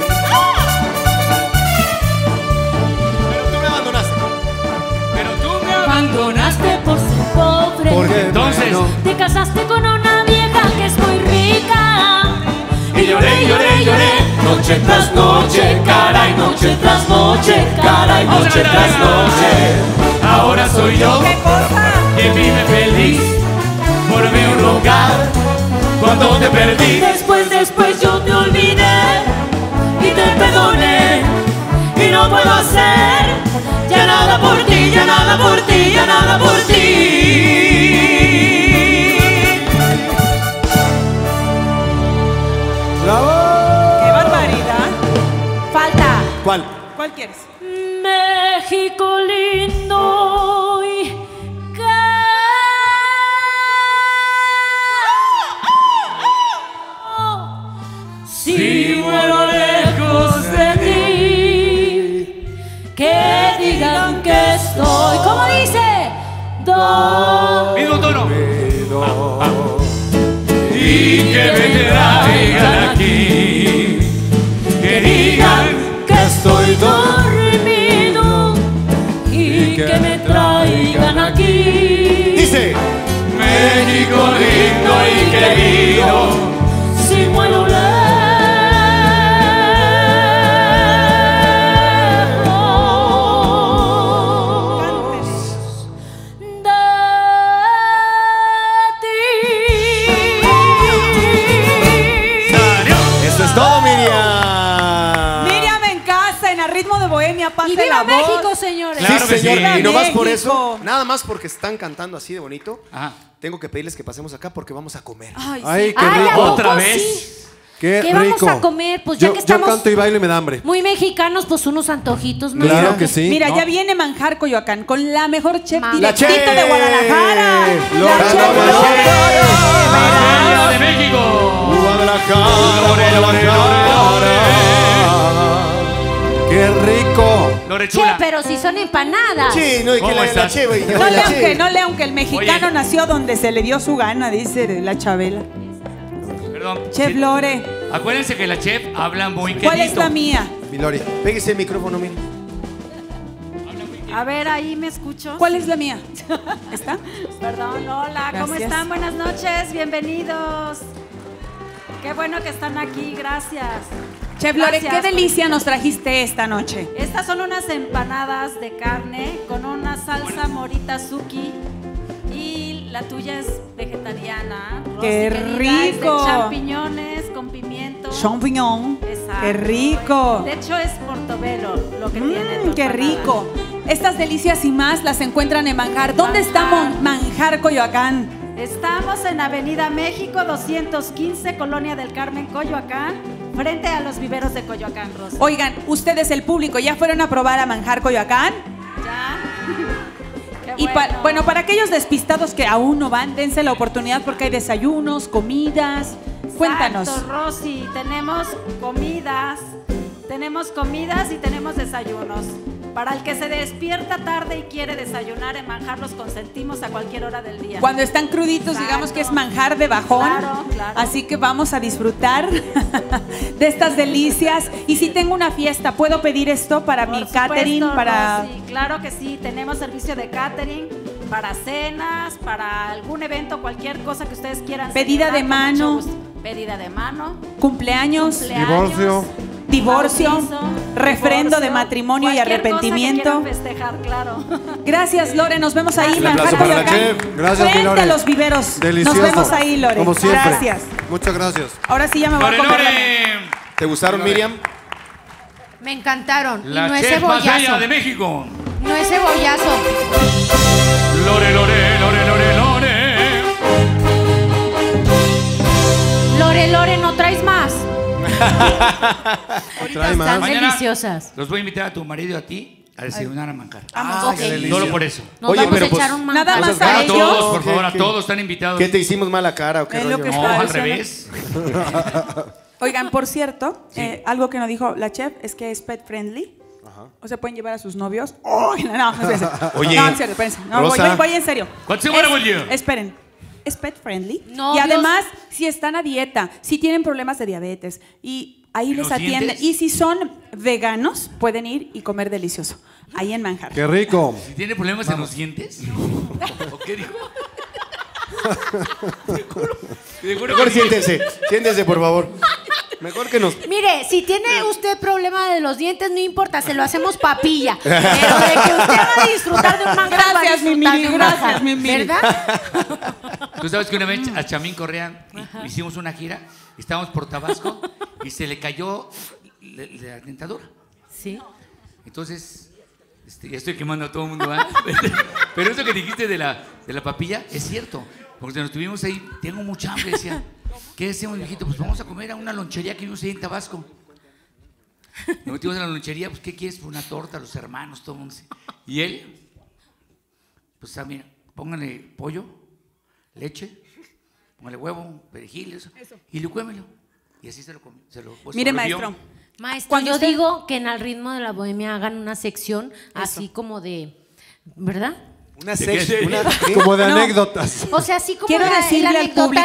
Pero tú me abandonaste.
Pero tú me
Abandonaste por ser pobre.
Porque
Entonces,
Te casaste con una vieja que es muy rica.
y lloré, y lloré, y lloré, noche tras noche, cara y noche tras noche, cara y noche tras noche. Ahora soy yo
¿Qué cosa?
que vive feliz por mi hogar cuando te perdí.
Después, después yo te olvidé y te perdoné, y no puedo hacer ya nada por ti, ya nada por ti, ya nada por ti.
¡Bravo!
¡Qué barbaridad! Falta.
¿Cuál?
¿Cuál quieres?
México lindo y querido. Si muero lejos de ti, que digan que
y que me traigan aquí. Que digan
que estoy dormido y que me traigan aquí.
Dice:
México lindo y querido,
Si muero lejos de ti.
Eso es todo, Miriam.
Miriam en casa, en A Ritmo de Bohemia, pase
Y viva
la voz.
México, señores.
Sí,
Claro que
señor.
sí.
Y nomás por
México.
eso, nada más porque están cantando así de bonito,
Ajá.
tengo que pedirles que pasemos acá porque vamos a comer.
Ay, sí.
Ay, qué
Ay, ¿a
rico.
poco
¿Otra
sí?
vez?
Qué,
¿Qué vamos
rico.
a comer? Pues ya
yo,
que estamos-
Yo canto y bailo y me da hambre.
Muy mexicanos, pues unos antojitos más.
Claro
grandes.
que sí.
Mira,
¿no?
ya viene Manjar Coyoacán con la mejor chef
Ma-
La
directito
chef.
de Guadalajara.
Lore,
la chef
Lore,
Lore.
Estrella de México.
Guadalajara,
Lore, Lore,
Qué rico.
Lore
Che,
chula.
pero si son empanadas.
Sí, no, y que
¿Cómo
la, la
estás?
cheva. y que
No
la
lean
cheva.
que, no lean que el mexicano
Oye.
nació donde se le dio su gana, dice la Chabela.
Perdón.
Chef
Sí.
Lore,
Acuérdense que la chef habla muy quedito.
¿cuál es la mía?
Mi Lori.
Pégese el micrófono, Miriam.
A ver, ahí me escucho.
¿Cuál es la mía? ¿Está?
Perdón, hola, ¿cómo
Gracias.
están? Buenas noches, bienvenidos. Qué bueno que están aquí, gracias.
Chef Lore,
Gracias
¿qué
por-
delicia nos trajiste esta noche?
Estas son unas empanadas de carne con una salsa morita suki y la tuya es vegetariana. Rosy,
¡Qué
querida, es de
rico!
champiñones con pimiento.
Champignon.
Exacto.
¡Qué rico!
De hecho es portobelo lo que tiene tu
Mm, ¡Qué
empanada.
rico! Estas delicias y más las encuentran en Manjar. ¿Dónde está
Manjar.
Mon- Manjar Coyoacán?
Estamos en Avenida México doscientos quince, Colonia del Carmen, Coyoacán, frente a los viveros de Coyoacán, Rosa.
Oigan, ustedes, el público, ¿ya fueron a probar a Manjar Coyoacán?
¿Ya? Qué
Y pa- bueno, para aquellos despistados que aún no van, dense la oportunidad porque hay desayunos, comidas. Cuéntanos.
Exacto, Rosy, tenemos comidas, tenemos comidas y tenemos desayunos. Para el que se despierta tarde y quiere desayunar, en Manjar los consentimos a cualquier hora del día.
Cuando están cruditos,
Exacto.
digamos que es manjar de bajón.
Claro, claro.
Así que vamos a disfrutar de estas delicias. Y si tengo una fiesta, ¿puedo pedir esto para
Por
mi catering?
supuesto,
Para...
Rosy, claro que sí, tenemos servicio de catering para cenas, para algún evento, cualquier cosa que ustedes quieran.
Pedida de
celebrar, con
mano.
mucho gusto. Pedida de mano.
Cumpleaños,
cumpleaños,
Divorcio.
divorcio,
bautizo,
refrendo
divorcio,
de matrimonio y
cualquier cosa que
arrepentimiento.
quieran festejar, claro.
Gracias, Lore. Nos vemos ahí,
Un
Manjar
aplauso para la
Coyoacán.
chef. Gracias, mi
Frente
Lore.
a los viveros.
Delicioso.
Nos vemos ahí, Lore.
Como siempre.
Gracias.
Muchas gracias.
Ahora sí ya me voy
Lore,
a comer la
Lore.
mía.
¿Te gustaron, Miriam?
Me encantaron.
La
y no es
chef más bella
cebollazo.
de México.
No es cebollazo.
Lore, Lore, Lore, Lore, Lore.
Lore, Lore, ¿no traes más?
Trae
Están
más.
Mañana
deliciosas.
Los voy a invitar a tu marido y a ti a desayunar a Manjar.
Ah, ok.
qué delicia.
Solo por eso.
Nos
Oye,
vamos
pero
a echar
pues,
un
nada
manjar.
más
A
a ellos.
todos, por
¿Qué-
favor, a
qué-
todos están invitados.
¿Qué te hicimos mala cara o qué
Es lo
rollo?
que
No,
está
al
diciendo.
revés.
Oigan, por cierto, eh, algo que nos dijo la chef es que es pet friendly. O sea, pueden llevar a sus novios. Oh, no, no, espérense.
Oye,
no, en serio, espérense. No, voy,
Rosa.
voy- voy en serio.
What's the matter
Es-
with you?
Esperen. Es pet friendly.
No,
y
Dios.
además, si están a dieta, si tienen problemas de diabetes y ahí
¿Y
les
los
atienden.
dientes?
Y si son veganos, pueden ir y comer delicioso. Ahí en Manjar.
Qué rico.
¿Si tiene problemas en los dientes? ¿O qué dijo? Te juro- te juro
Mejor
que sí.
siéntense, siéntense, por favor. Mejor que nos...
Mire, si tiene usted problema de los dientes, no importa, se lo hacemos papilla. Pero de que usted va a disfrutar de un manjar, va a
Gracias, mi
disfrutar
Miri,
de un
gracias,
manjar,
mi Miri.
¿verdad?
Tú sabes que una vez a Chamín Correa hicimos una gira, estábamos por Tabasco y se le cayó la, la dentadura.
Sí.
Entonces, este, ya estoy quemando a todo el mundo, ¿verdad? Pero eso que dijiste de la, de la papilla es cierto, porque nos tuvimos ahí, tengo mucha hambre, decía, ¿qué hacemos, viejito? Pues vamos a comer a una lonchería que vimos ahí en Tabasco. Nos metimos en la lonchería, pues ¿qué quieres? Pues una torta, los hermanos, todo el mundo. Y él, pues ah, mira, póngale pollo, leche, póngale huevo, perejil, eso, y licuémelo. Y así se lo comió. Se lo, pues,
Mire,
sobrevivió.
maestro.
Maestro,
Cuando
yo
usted-
digo que en Al Ritmo de la Bohemia hagan una sección así como de, ¿verdad?
Una
¿De qué?
sección, una... ¿qué?
Como de
No.
anécdotas.
O sea, así como
Quiero
la- el
decirle al
anecdotario.
público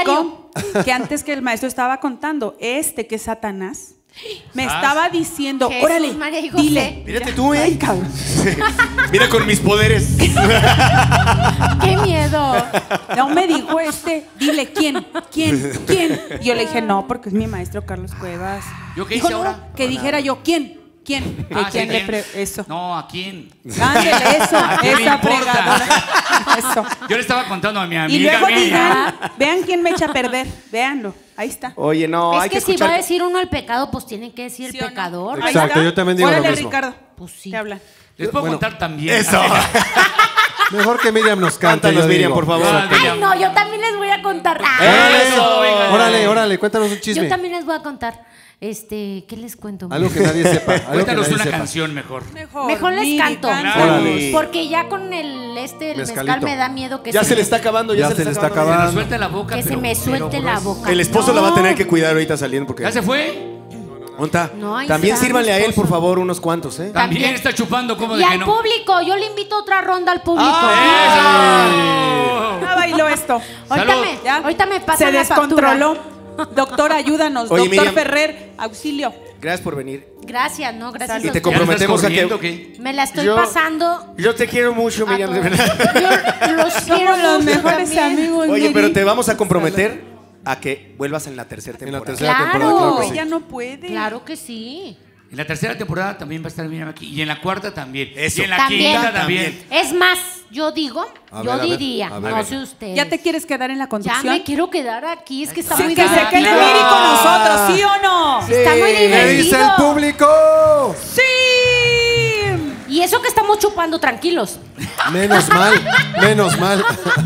que antes que el maestro estaba contando, este que es Satanás, me
¿Ah?
estaba diciendo,
Jesús,
órale,
María y José.
dile.
Mírate tú, ¿eh?
Ay, cabrón.
Mira con mis poderes.
¡Qué miedo!
No me dijo este, dile, ¿quién? ¿Quién? ¿Quién? Y yo le dije, no, porque es mi maestro Carlos Cuevas.
¿Yo qué
Dijo,
hice
no,
ahora?
que dijera yo, ¿quién? ¿Quién? Que
Ah,
¿quién
sí,
le
¿quién?
pre- Eso.
No, ¿a quién?
Ándele, eso,
¿A quién me
esa
importa?
fregadora. Eso.
Yo le estaba contando a mi amiga.
Y luego
mía.
digan, vean quién me echa a perder, véanlo, ahí está.
Oye, no,
es
hay
que,
que
si
escuchar.
va a decir uno el pecado, pues tiene que decir
¿Sí
el
o no?
pecador.
Ahí
Exacto,
está.
yo también digo lo
Órale,
mismo.
Ricardo,
Pues sí.
te hablan.
Les puedo
Bueno.
contar también.
Eso.
Mejor que Miriam nos cante.
Cántanos,
yo
Miriam,
digo.
por favor.
Ah,
Ay, no, yo también les voy a contar. Ah,
Eso, venga.
Órale, órale, cuéntanos un chisme.
yo también les voy a contar. Este, ¿qué les cuento?
Algo que nadie sepa. Algo que
Cuéntanos
nadie
una
sepa.
canción mejor.
Mejor,
Mejor les
Miri,
canto.
cántanos.
Órale.
Porque ya con el este el mezcal
Mezcalito.
me da miedo que
Ya
se,
se le está acabando, ya,
Ya se le está
Se
acabando.
nos suelta la boca.
que se
pero-
me suelte
pero
la
grueso.
boca.
El esposo
No.
la va a tener que cuidar ahorita saliendo porque.
¿Ya se fue?
¿Onta?
No, ahí
También
está,
sírvanle a él,
esposo.
por favor, unos cuantos, ¿eh?
También,
También.
está chupando como de
Y
que
al
no.
público, yo le invito otra ronda al público.
¡Ah!
Ya bailó esto.
ahorita,
Salud.
me,
Ya.
ahorita me pasan
Se
la factura.
descontroló. Doctor, ayúdanos.
Oye,
Doctor
Miriam.
Ferrer, auxilio.
Gracias por venir.
Gracias, no, gracias.
Y
a
te
ustedes.
comprometemos a que-
¿Ya estás corriendo o qué?
Me la estoy
Yo-
pasando.
Yo te quiero mucho,
a
Miriam, de
todos.
verdad.
Yo los quiero
Somos los
mucho
mejores
también.
amigos.
Oye,
Miri.
pero te vamos a comprometer a que vuelvas en la tercera
En la
temporada.
tercera
Claro.
temporada, claro que sí.
Ella no puede.
Claro que sí.
En la tercera temporada también va a estar Miriam aquí. Y en la cuarta también.
Eso.
Y en la
También.
quinta también.
Es más, yo digo,
A
yo
ver, a ver,
diría,
a ver.
no sé ustedes.
¿Ya te quieres quedar en la
Ya
conducción?
me quiero quedar aquí, es que está
Sí,
muy
que se quede
divertido.
Miri con nosotros, ¿sí o no?
Está muy
¿Qué dice el
divertido.
público?
¡Sí!
Y eso que estamos chupando tranquilos.
Menos mal, menos mal.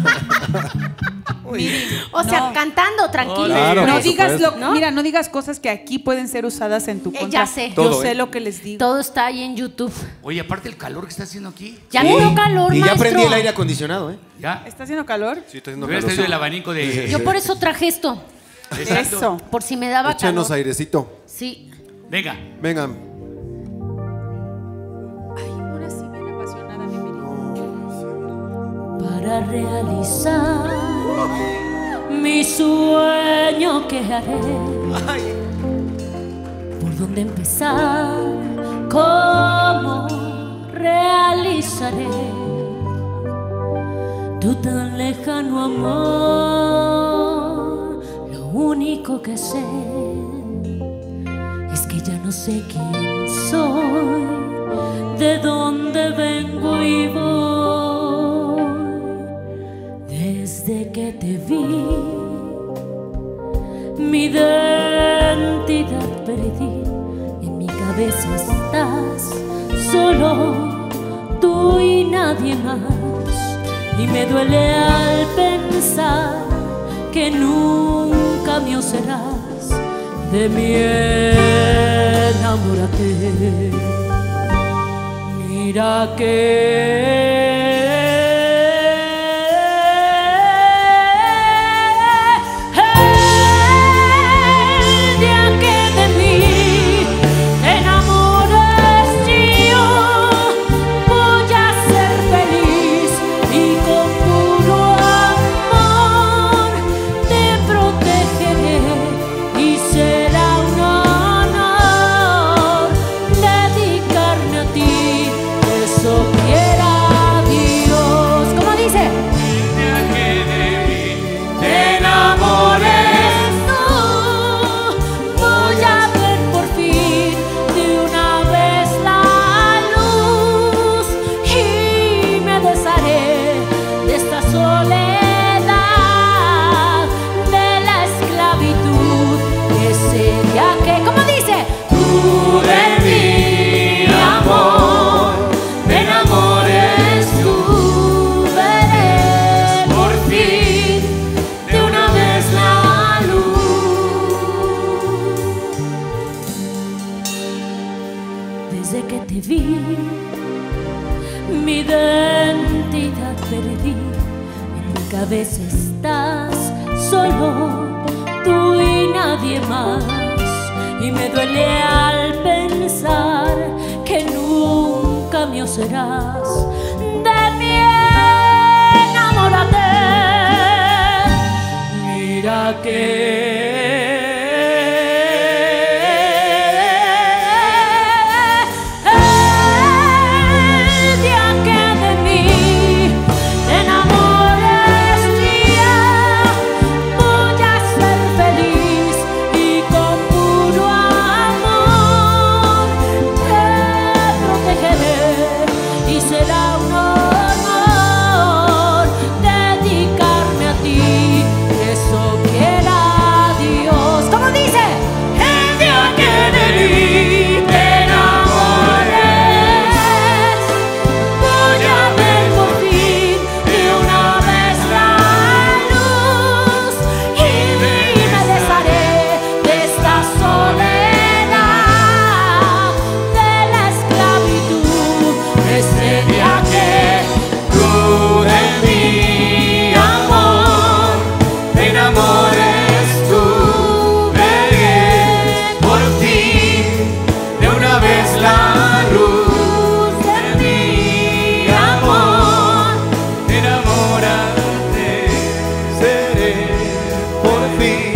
O sea,
No.
cantando tranquilos.
Claro,
No
por
digas lo,
supuesto.
¿no? Mira, no digas cosas que aquí pueden ser usadas en tu
Eh,
contra.
ya sé.
Yo
Todo,
sé
¿eh?
lo que les digo.
Todo está ahí en YouTube.
Oye, aparte el calor que está haciendo aquí.
Ya me dio calor,
Y ya
maestro.
prendí el aire acondicionado, ¿eh?
¿Ya?
¿Está haciendo calor?
Sí, está haciendo
Me hubiera
calor.
traído el abanico de.
Yo por eso traje esto,
Exacto.
Eso.
por si me daba
Échanos
calor.
airecito.
Sí.
Venga.
Vengan.
Ay, ahora sí viene apasionada, mi Miri.
Para realizar mi sueño que haré. ¿Por dónde empezar? ¿Cómo realizaré tu tan lejano amor? Lo único que sé es que ya no sé quién soy, de dónde vengo y voy. Desde que te vi, mi identidad perdí. En mi cabeza estás, solo tú y nadie más. Y me duele al pensar que nunca mío serás. De mí enamórate. Mira que el día que de mí te enamores yo voy a ser feliz y con puro amor te protegeré y será un honor dedicarme a ti, eso quiera Dios. ¿Cómo dice? Te enamores tú, voy a ver por fin de una vez la luz y me desharé de esta soledad, de la esclavitud que sería que, ¿cómo dice? Tú de mi amor, te enamores tú, veré por fin de una vez la luz. Desde que te vi, mi identidad perdí. En mi cabeza estás, solo tú y nadie más. Y me duele al pensar que nunca mío serás. De mí enamórate. Mira día que el día que de mí te enamores, día voy a ser feliz y con puro amor te protegeré y será un honor dedicarme a ti, eso quiera Dios. ¿Cómo dice? El día que de mí te enamores, voy a ver por fin de una vez la luz y me desharé de esta soledad, de la esclavitud, ese día que
Tú de mi amor te enamores, tú veré por fin de una vez la luz de mi amor. Enamórate, seré por fin.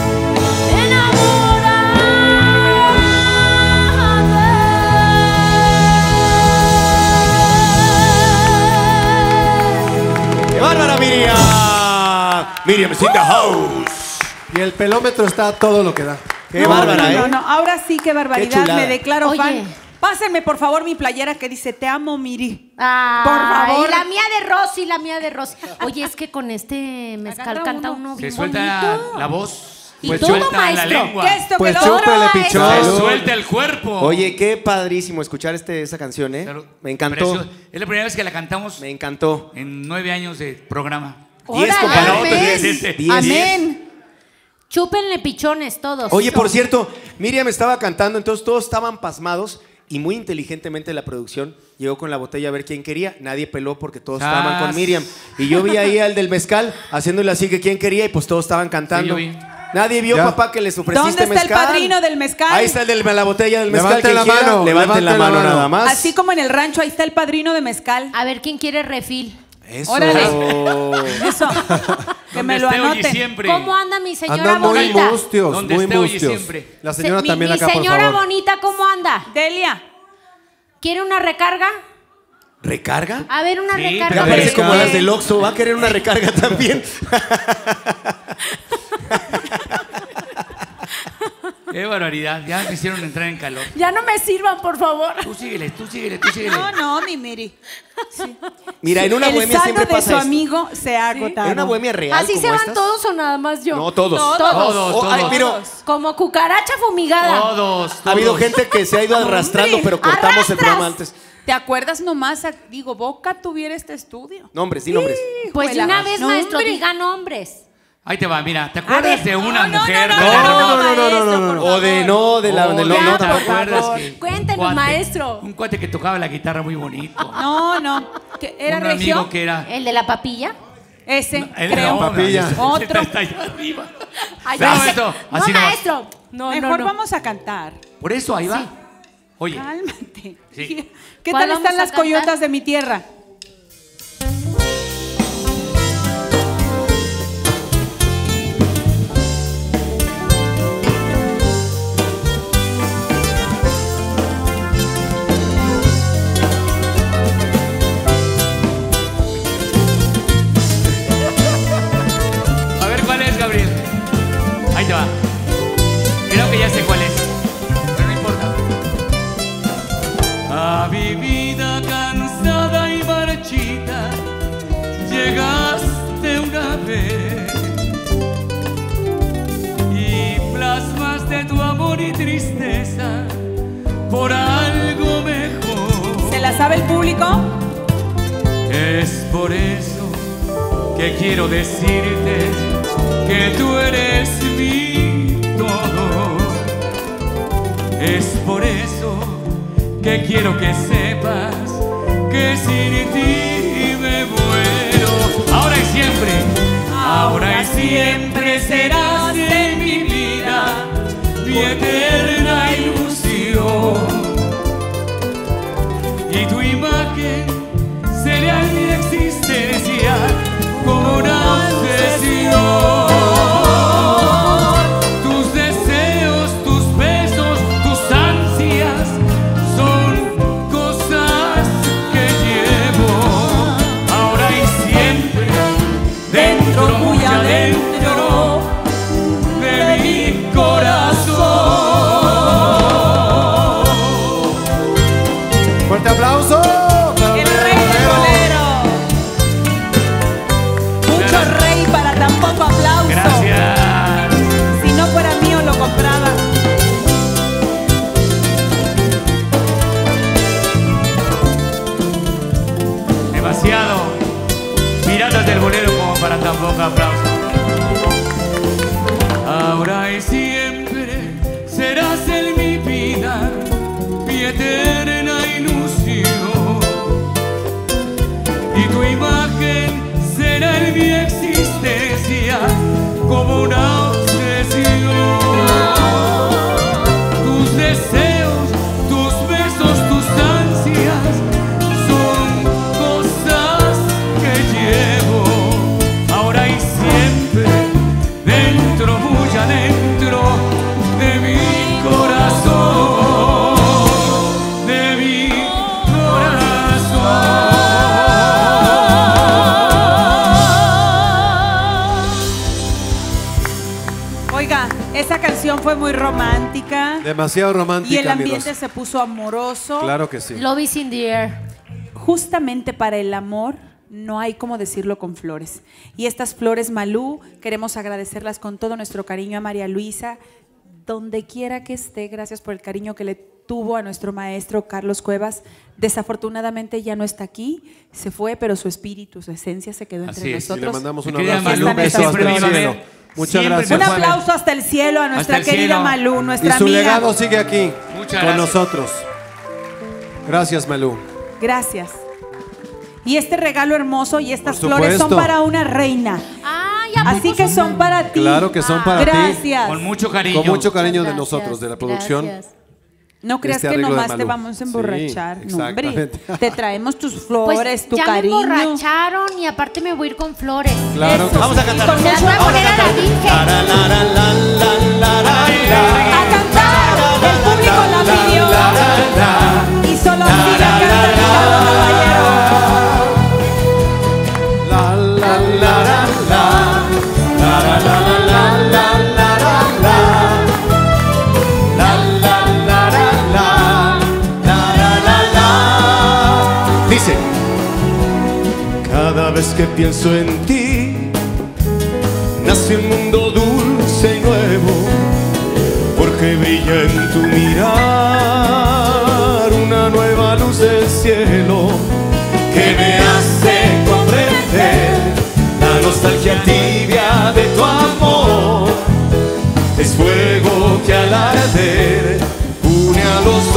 ¡Qué bárbara, Miriam! Miriam is in the house.
Y el pelómetro está a todo lo que da.
Qué
No,
bárbara,
no,
¿eh?
no, no, ahora sí, qué
Qué
barbaridad,
chulada.
me declaro
Oye.
fan. Pásenme, por favor, mi playera que dice Te amo, Miri.
Ay,
Por favor.
la mía de Rosy, la mía de Rosy. Oye, es que con este mezcal
Canta
canta
uno.
uno
Se
bien
suelta
bonito.
la voz,
Y
se
todo,
suelta la
maestro.
lengua,
¿Qué esto
Pues
que lo otro?
chúpele,
maestro.
pichón.
se
Salud.
suelta el cuerpo.
Oye, qué padrísimo escuchar este, esa canción, ¿eh?
Claro,
Me encantó.
precioso. Es la primera vez que la cantamos
Me encantó.
en nueve años de programa.
Diez,
Órale,
compadre.
amén.
Diez, diez,
Diez.
Amén.
Chúpenle pichones todos.
Oye, por cierto, Miriam estaba cantando, entonces todos estaban pasmados y muy inteligentemente la producción llegó con la botella a ver quién quería. Nadie peló porque todos
¡Sas!
estaban con Miriam. Y yo vi ahí al del mezcal haciéndole así que quién quería y pues todos estaban cantando.
Sí, yo vi.
Nadie vio,
Ya.
papá, que les ofreciste
¿Dónde está
mezcal.
el padrino del mezcal?
Ahí está el de la botella del mezcal.
Levanten
quien
la
quiera,
mano,
levanten la
levanten la
mano
mano.
nada más.
Así como en el rancho, ahí está el padrino de mezcal.
A ver, ¿quién quiere refil?
Eso.
Órale. Eso. Que me
Donde
lo
esté, oye,
anoten.
siempre.
¿Cómo anda mi señora
Andan muy
bonita?
mustios,
Donde
muy
esté, oye,
mustios.
siempre.
La señora
Se- mi-
también
mi,
acá, por
señora
favor.
bonita, ¿cómo anda?
Delia.
¿Quiere una recarga?
¿Recarga?
A ver, una
Sí,
recarga.
pero
Ya parece
Recarga.
como las del Oxxo. Va a querer una recarga también.
Qué barbaridad, ya me hicieron entrar en calor.
Ya no me sirvan, por favor.
Tú síguele, tú síguele, tú síguele.
No, no, mi Miri. Sí.
Mira, en una
el
bohemia
saldo
siempre
de
pasa
su
esto.
amigo se ha agotado.
En una bohemia real
¿Así
como
se van
estas.
todos o nada más yo?
No, todos.
Todos.
Todos,
Oh, ay,
todos.
pero
Como cucaracha fumigada.
Todos, todos.
ha habido gente que se ha ido arrastrando,
Hombre,
pero cortamos el
arrastras.
programa antes.
¿Te acuerdas nomás? a- Digo, Boca tuviera este estudio.
Nombres, sí, nombres.
Pues de
Hijuela.
una vez,
No,
maestro,
hombre.
diga nombres.
Ahí te va, mira, ¿te acuerdas
ver,
de una
no, no,
mujer?
no,
de
no,
la
no,
hermosa-
no, no, no, no, no.
O de no, de la
Oh,
de
ya,
no, no,
¿te
tampoco.
acuerdas
favor.
que
Cuéntenos,
un cuate-
maestro.
Un cuate que tocaba la guitarra muy bonito.
No, no. ¿Que ¿Era
un
regio?
amigo que era...
¿El de la papilla?
Ese,
Él
creo.
no,
Papilla.
ese- ese
Otro.
Está allá arriba.
Ay,
Pero
no,
esto,
no,
así nomás.
maestro. No,
Mejor
no, no.
vamos a cantar.
Por eso, ahí va. Oye,
Cálmate.
Sí.
¿Qué
¿Cuál
tal
vamos
están
a
las
cantar?
coyotas de mi tierra?
a ver cuál es, Gabriel. Ahí te va. Creo que ya sé cuál es. Pero no importa. A mi vida cansada y marchita, llegaste una vez y plasmaste tu amor y tristeza por algo mejor.
¿Se la sabe el público?
Es por eso que quiero decirte que tú eres mi todo. Es por eso que quiero que sepas que sin ti me muero. Ahora y siempre, ahora y siempre serás en mi vida mi eterna ilusión. Y tu imagen será mi existencia como una obsesión.
Oiga, esa canción fue muy romántica.
Demasiado romántica.
Y el
mi
ambiente
Rosa.
se puso amoroso.
Claro que sí.
Love is in the air.
Justamente para el amor no hay como decirlo con flores. Y estas flores, Malú, queremos agradecerlas con todo nuestro cariño a María Luisa, donde quiera que esté. Gracias por el cariño que le tuvo a nuestro maestro Carlos Cuevas. Desafortunadamente ya no está aquí, se fue, pero su espíritu, su esencia se quedó entre
Así es.
Y
nosotros.
le mandamos un
Mi querida
abrazo y
Malú,
un beso
siempre
hasta el
me iba a
cielo.
ver.
Muchas
Siempre
gracias.
me
Un
fue a ver.
aplauso hasta el cielo a nuestra
el
querida
cielo.
Malú,
Y
nuestra
su
amiga.
legado sigue aquí
Muchas
con
gracias.
nosotros. Gracias, Malú.
Gracias. Y este regalo hermoso y estas
Por
flores son
supuesto.
para una reina.
Ay, ¿a
Así
poco
que
son-
son para ti.
Claro que son para ti.
Gracias.
Con mucho cariño.
Con mucho cariño de
Gracias,
nosotros, de la producción.
gracias.
No creas
Este
que
arreglo de
nomás te
Malú.
vamos a emborrachar.
Sí,
No, hombre.
exactamente.
Te traemos tus flores,
Pues
tu
ya
cariño.
me emborracharon y aparte me voy a ir con flores.
Claro
Eso
que
Vamos a
sí,
cantar.
y con
Se las
mucho
voy a
amor.
poner a la Virgen.
A cantar. El público la pidió. Y solo así la canta el caballero.
La, la, la, la, la.
Dice, cada vez que pienso en ti, nace un mundo dulce y nuevo, porque brilla en tu mirar una nueva luz del cielo que me hace comprender la nostalgia tibia de tu amor. Es fuego que al arder une a los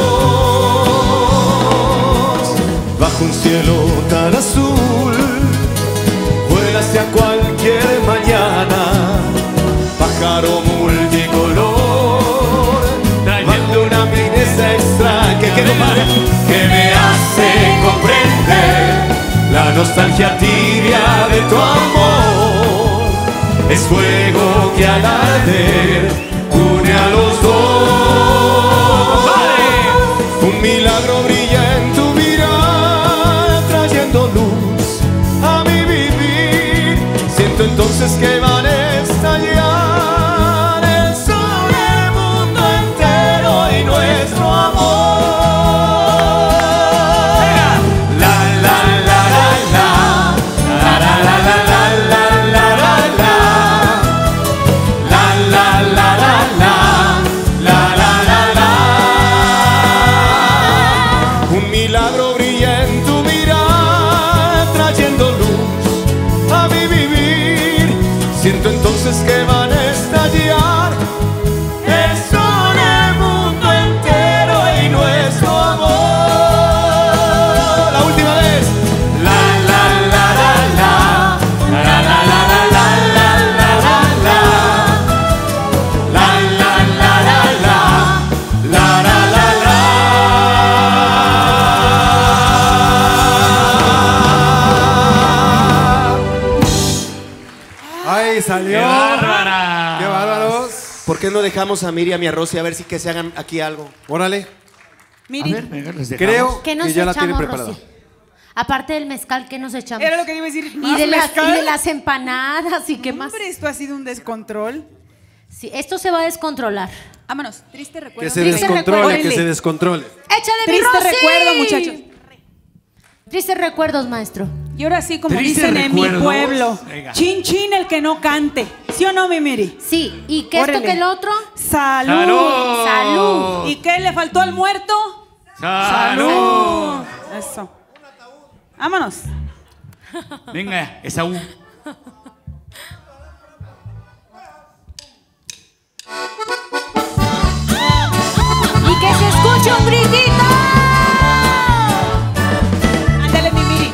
dos. Bajo un cielo tan azul, vuela hacia cualquier mañana, pájaro multicolor, trayendo una belleza extraña que, que, que me hace comprender la nostalgia tibia de tu amor. Es fuego que al arder une a los dos. Un milagro brilla en tu mirar, trayendo luz a mi vivir. Siento entonces que van a estallar el sol del mundo entero y nuestro amor. La, la, la, la, la. La, la, la, la, la, la, la, la, la. La, la, la, la, la. La, la, la, la. Un milagro brilla en tu mirar, trayendo luz a mi vivir. Siento entonces que van a estallar el sol del mundo entero y nuestro amor. La última vez. La, la, la, la, la. La, la, la, la, la, la, la, la, la. La, la, la, la, la. La, la, la, la.
¡Ay, salió!
¡Qué bárbara!
¡Qué bárbaros!
¿Por qué no dejamos a Miriam y a Rosy a ver si que se hagan aquí algo?
Órale.
A
Miri,
ver, venga, les dejamos.
Creo
¿Qué nos
que ya la tienen
echamos,
preparada.
Rosy? Aparte del mezcal, ¿qué nos echamos?
era lo que iba a decir.
y,
¿Más
de las,
mezcal?
y de las empanadas y qué más.
Hombre, esto ha sido un descontrol.
Sí, esto se va a descontrolar.
Vámonos, triste recuerdo.
Que se
Triste
descontrole,
recuerdo.
que se descontrole.
¡Échale mi
Triste
Rosy!
recuerdo, muchachos.
Tristes recuerdos, maestro.
Y ahora sí, como
Tristes
dicen en mi
recuerdos.
pueblo,
Venga.
chin chin el que no cante. ¿Sí o no, mi Miri?
Sí, ¿y qué esto
Órale.
que el otro?
¡Salud!
¡Salud!
¡Salud!
¿Y qué le faltó al muerto?
¡Salud!
Eso. Vámonos.
Venga, Esaú.
¡Y que se escuche un gritito!
Ándale, mi Miri.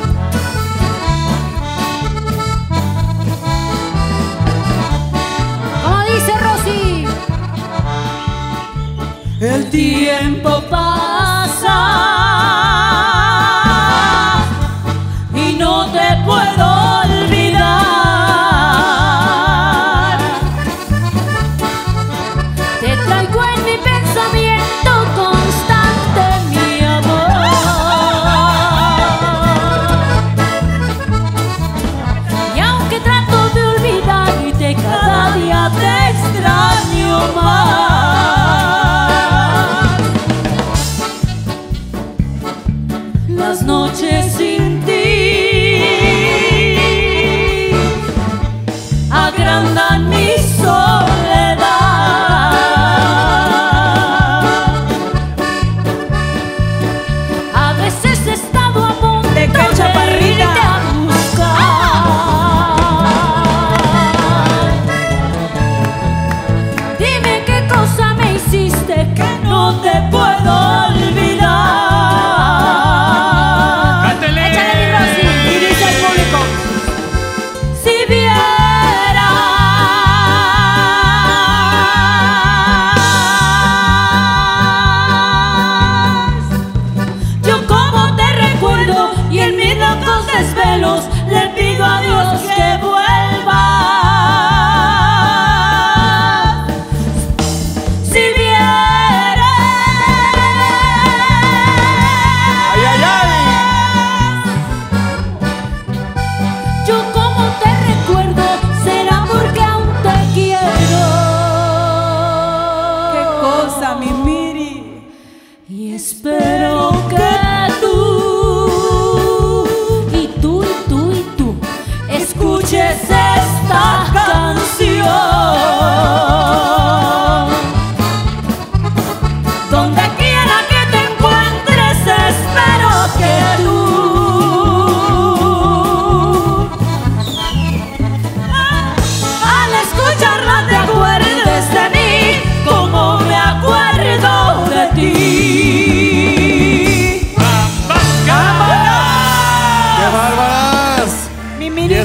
¿Cómo dice Rosy?
El tiempo pasa y no te puedo olvidar. Te traigo en mi pensamiento constante, mi amor. Y aunque trato de olvidarte, cada día te extraño.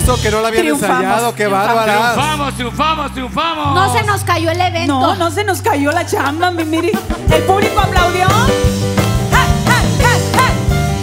eso que no la habían
Triunfamos,
ensayado, qué
triunfamos.
bárbaras.
Triunfamos, triunfamos, triunfamos.
No se nos cayó el evento.
No, no se nos cayó la chamba, mi Miri. El público aplaudió. ¡Ja, ja, ja, ja!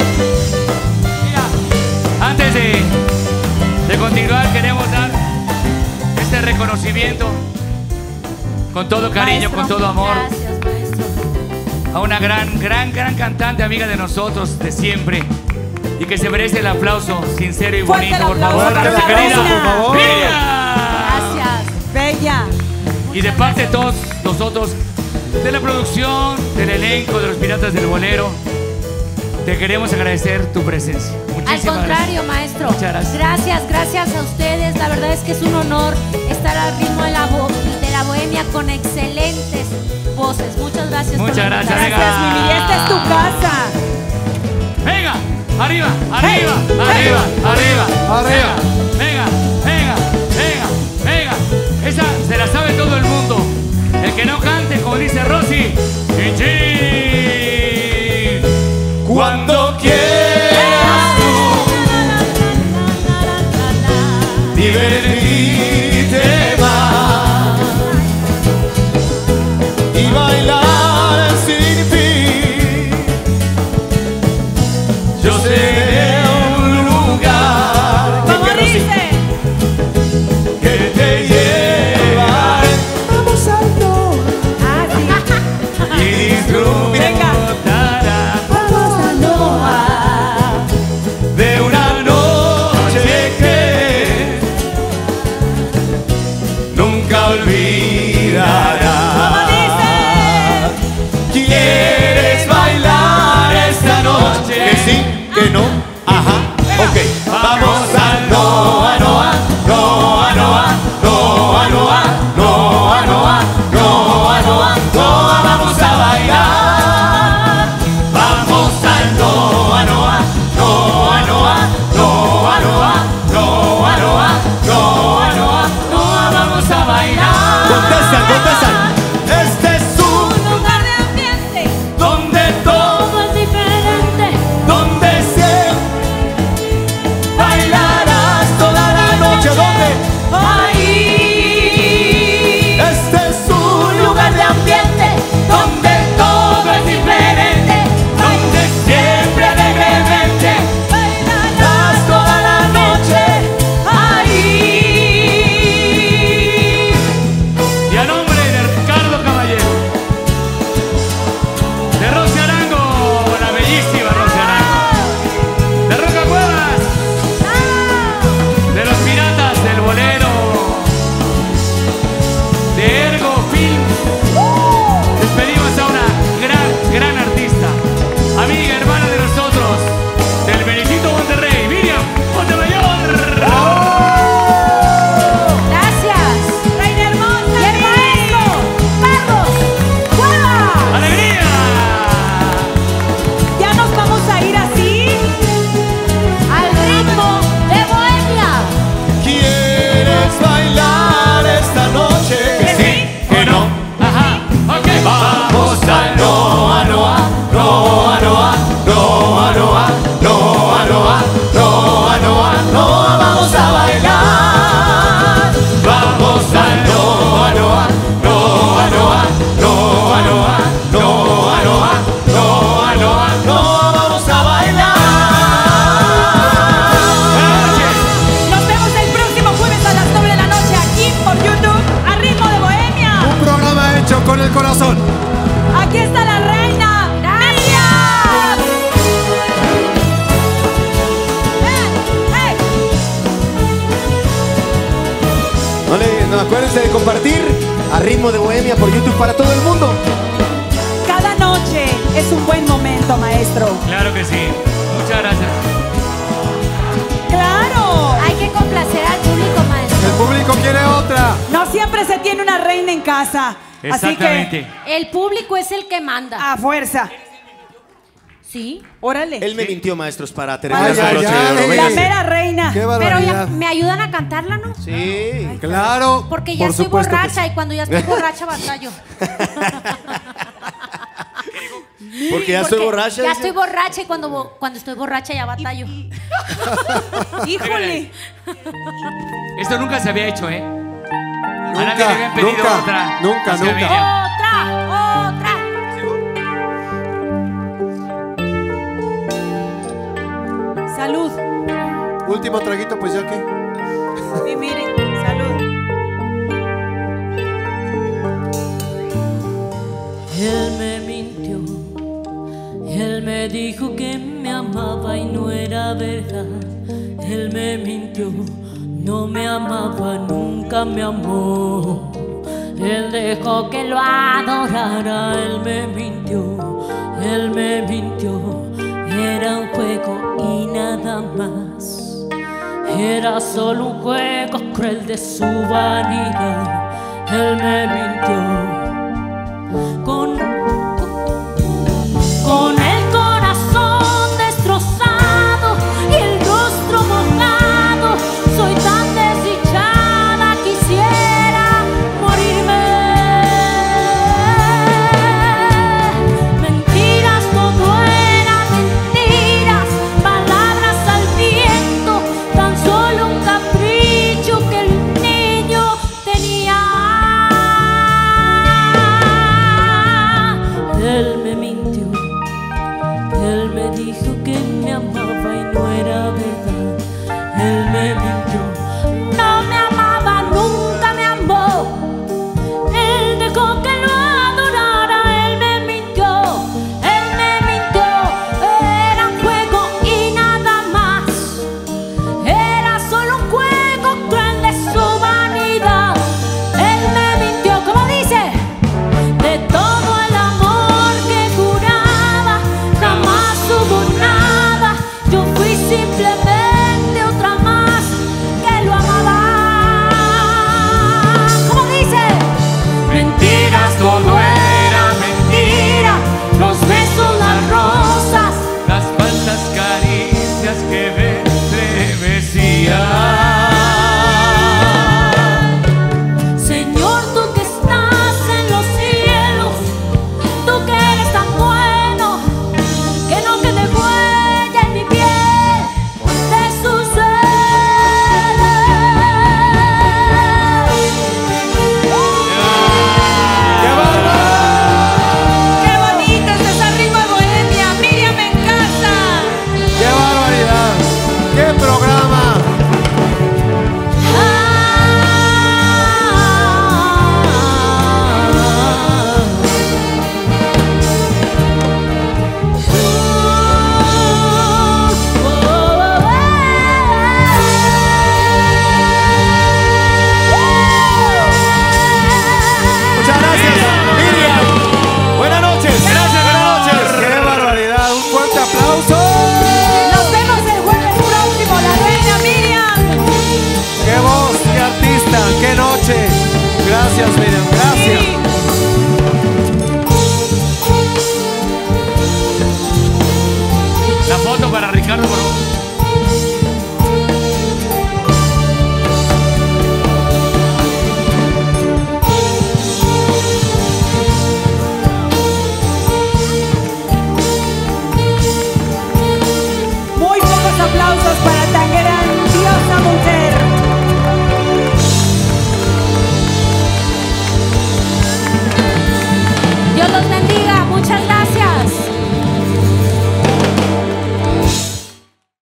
Mira, antes de, de continuar, queremos dar este reconocimiento con todo cariño,
Maestro.
con todo amor,
Gracias, maestro.
a una gran, gran, gran cantante, amiga de nosotros de siempre, y que se merece el aplauso sincero y
Fuerte
bonito,
el
por
aplauso
favor,
para
nuestra
la
querida
reina.
Por favor.
Miriam.
Gracias.
Bella.
Y de parte de todos nosotros, de la producción, del elenco, de los Piratas del Bolero, te queremos agradecer tu presencia.
Al
Muchísimas
contrario, maestro.
Muchas gracias.
Gracias, gracias a ustedes. La verdad es que es un honor estar al ritmo de la, bo- de la bohemia con excelentes voces. Muchas gracias. por
Muchas
la
gracias,
invitación.
Gracias, mi Miri. Esta es tu casa.
Venga, arriba, arriba,
Hey,
arriba, arriba,
Arriba.
Venga, venga, venga, venga. Esa se la sabe todo el mundo. El que no cante, como dice Rosy, chin, chin. Cuando quieras tú divertirte más y bailar sin fin, yo sé de un lugar
¿Cómo dice?
que te llevaré. Vamos al
Ah, sí.
y disfrutará de una noche que nunca olvidarás. ¿Quieres bailar esta noche? Que sí, que no, ajá, ok. Vamos a Noa, Noa, Noa, Noa, Noa, Noa, Noa, Noa, Noa, Noa, Noa, vamos a bailar. Vamos a Noa, Noa, Noa, Noa, Noa, Noa, Noa, Noa, Noa, Noa, Noa, vamos a bailar. Contestan, contestan. Este es un
Lugar de ambiente.
donde todo,
Todo es diferente.
donde siempre bailarás toda la noche. ¿Dónde?
Ahí.
Este es un lugar de ambiente donde todo es diferente, donde siempre alegremente bailarás toda la noche ahí. Y a nombre de Ricardo Caballero, de Rosy Arango, la bellísima Rosy Arango, de Roca Cuevas, de los Piratas del Bolero, de Ergo Film, despedimos a una gran, gran artista, amiga, hermana de nosotros, del Benedito Monterrey, Miriam Montemayor.
Gracias.
Reina hermosa.
Y el maestro, Carlos Cuevas.
¡Alegría!
Ya nos vamos a ir así.
Al ritmo de bohemia.
¿Quieres bailar esta noche? Que sí, que no. Ajá, ok. Vamos a Noa, Noa, Noa, Noa, Noa, Noa, Noa, Noa, Noa, Noa, Noa, vamos a bailar. Vamos a Noa, Noa, Noa, Noa, Noa, Noa, Noa, Noa, Noa, Noa, Noa, vamos a bailar.
Nos vemos el próximo jueves a las nueve de la noche aquí por YouTube a ritmo de bohemia.
Un programa hecho con el corazón.
Aquí está la reina. Miriam. Ven, hey.
No, le, no acuérdense de compartir a ritmo de bohemia por YouTube para todo el mundo.
Cada noche es un buen momento, maestro.
Claro que sí. Muchas gracias.
¡Claro!
Hay que complacer al público, maestro.
El público quiere otra.
No siempre se tiene una reina en casa. Así
Exactamente.
que,
El público es el que manda.
a fuerza.
Sí.
Órale.
Él me mintió, maestros, para terminar
Ay,
su
ay,
broche de
ay.
oro.
La
Véngase.
mera reina.
Qué
Pero
barbaridad.
ya, ¿me ayudan a cantarla, no?
Sí.
Claro.
Porque ya
por
estoy
supuesto que
borracha
sí.
y cuando ya estoy borracha batallo.
Porque ya estoy borracha.
Ya
dice.
estoy borracha y cuando, bo- cuando estoy borracha ya batallo.
Híjole.
Esto nunca se había hecho, ¿eh? A nadie le
Nunca,
habían pedido
nunca,
otra.
nunca,
Hacia
nunca.
Miriam.
¡Otra! ¡Otra!
Salud.
Último traguito, pues ya que.
Y miren, salud.
Él me mintió, él me dijo que me amaba y no era verdad. Él me mintió, no me amaba, nunca me amó. Él dejó que lo adorara, él me mintió, él me mintió. Era un juego y nada más. Era solo un juego cruel de su vanidad. Él me mintió.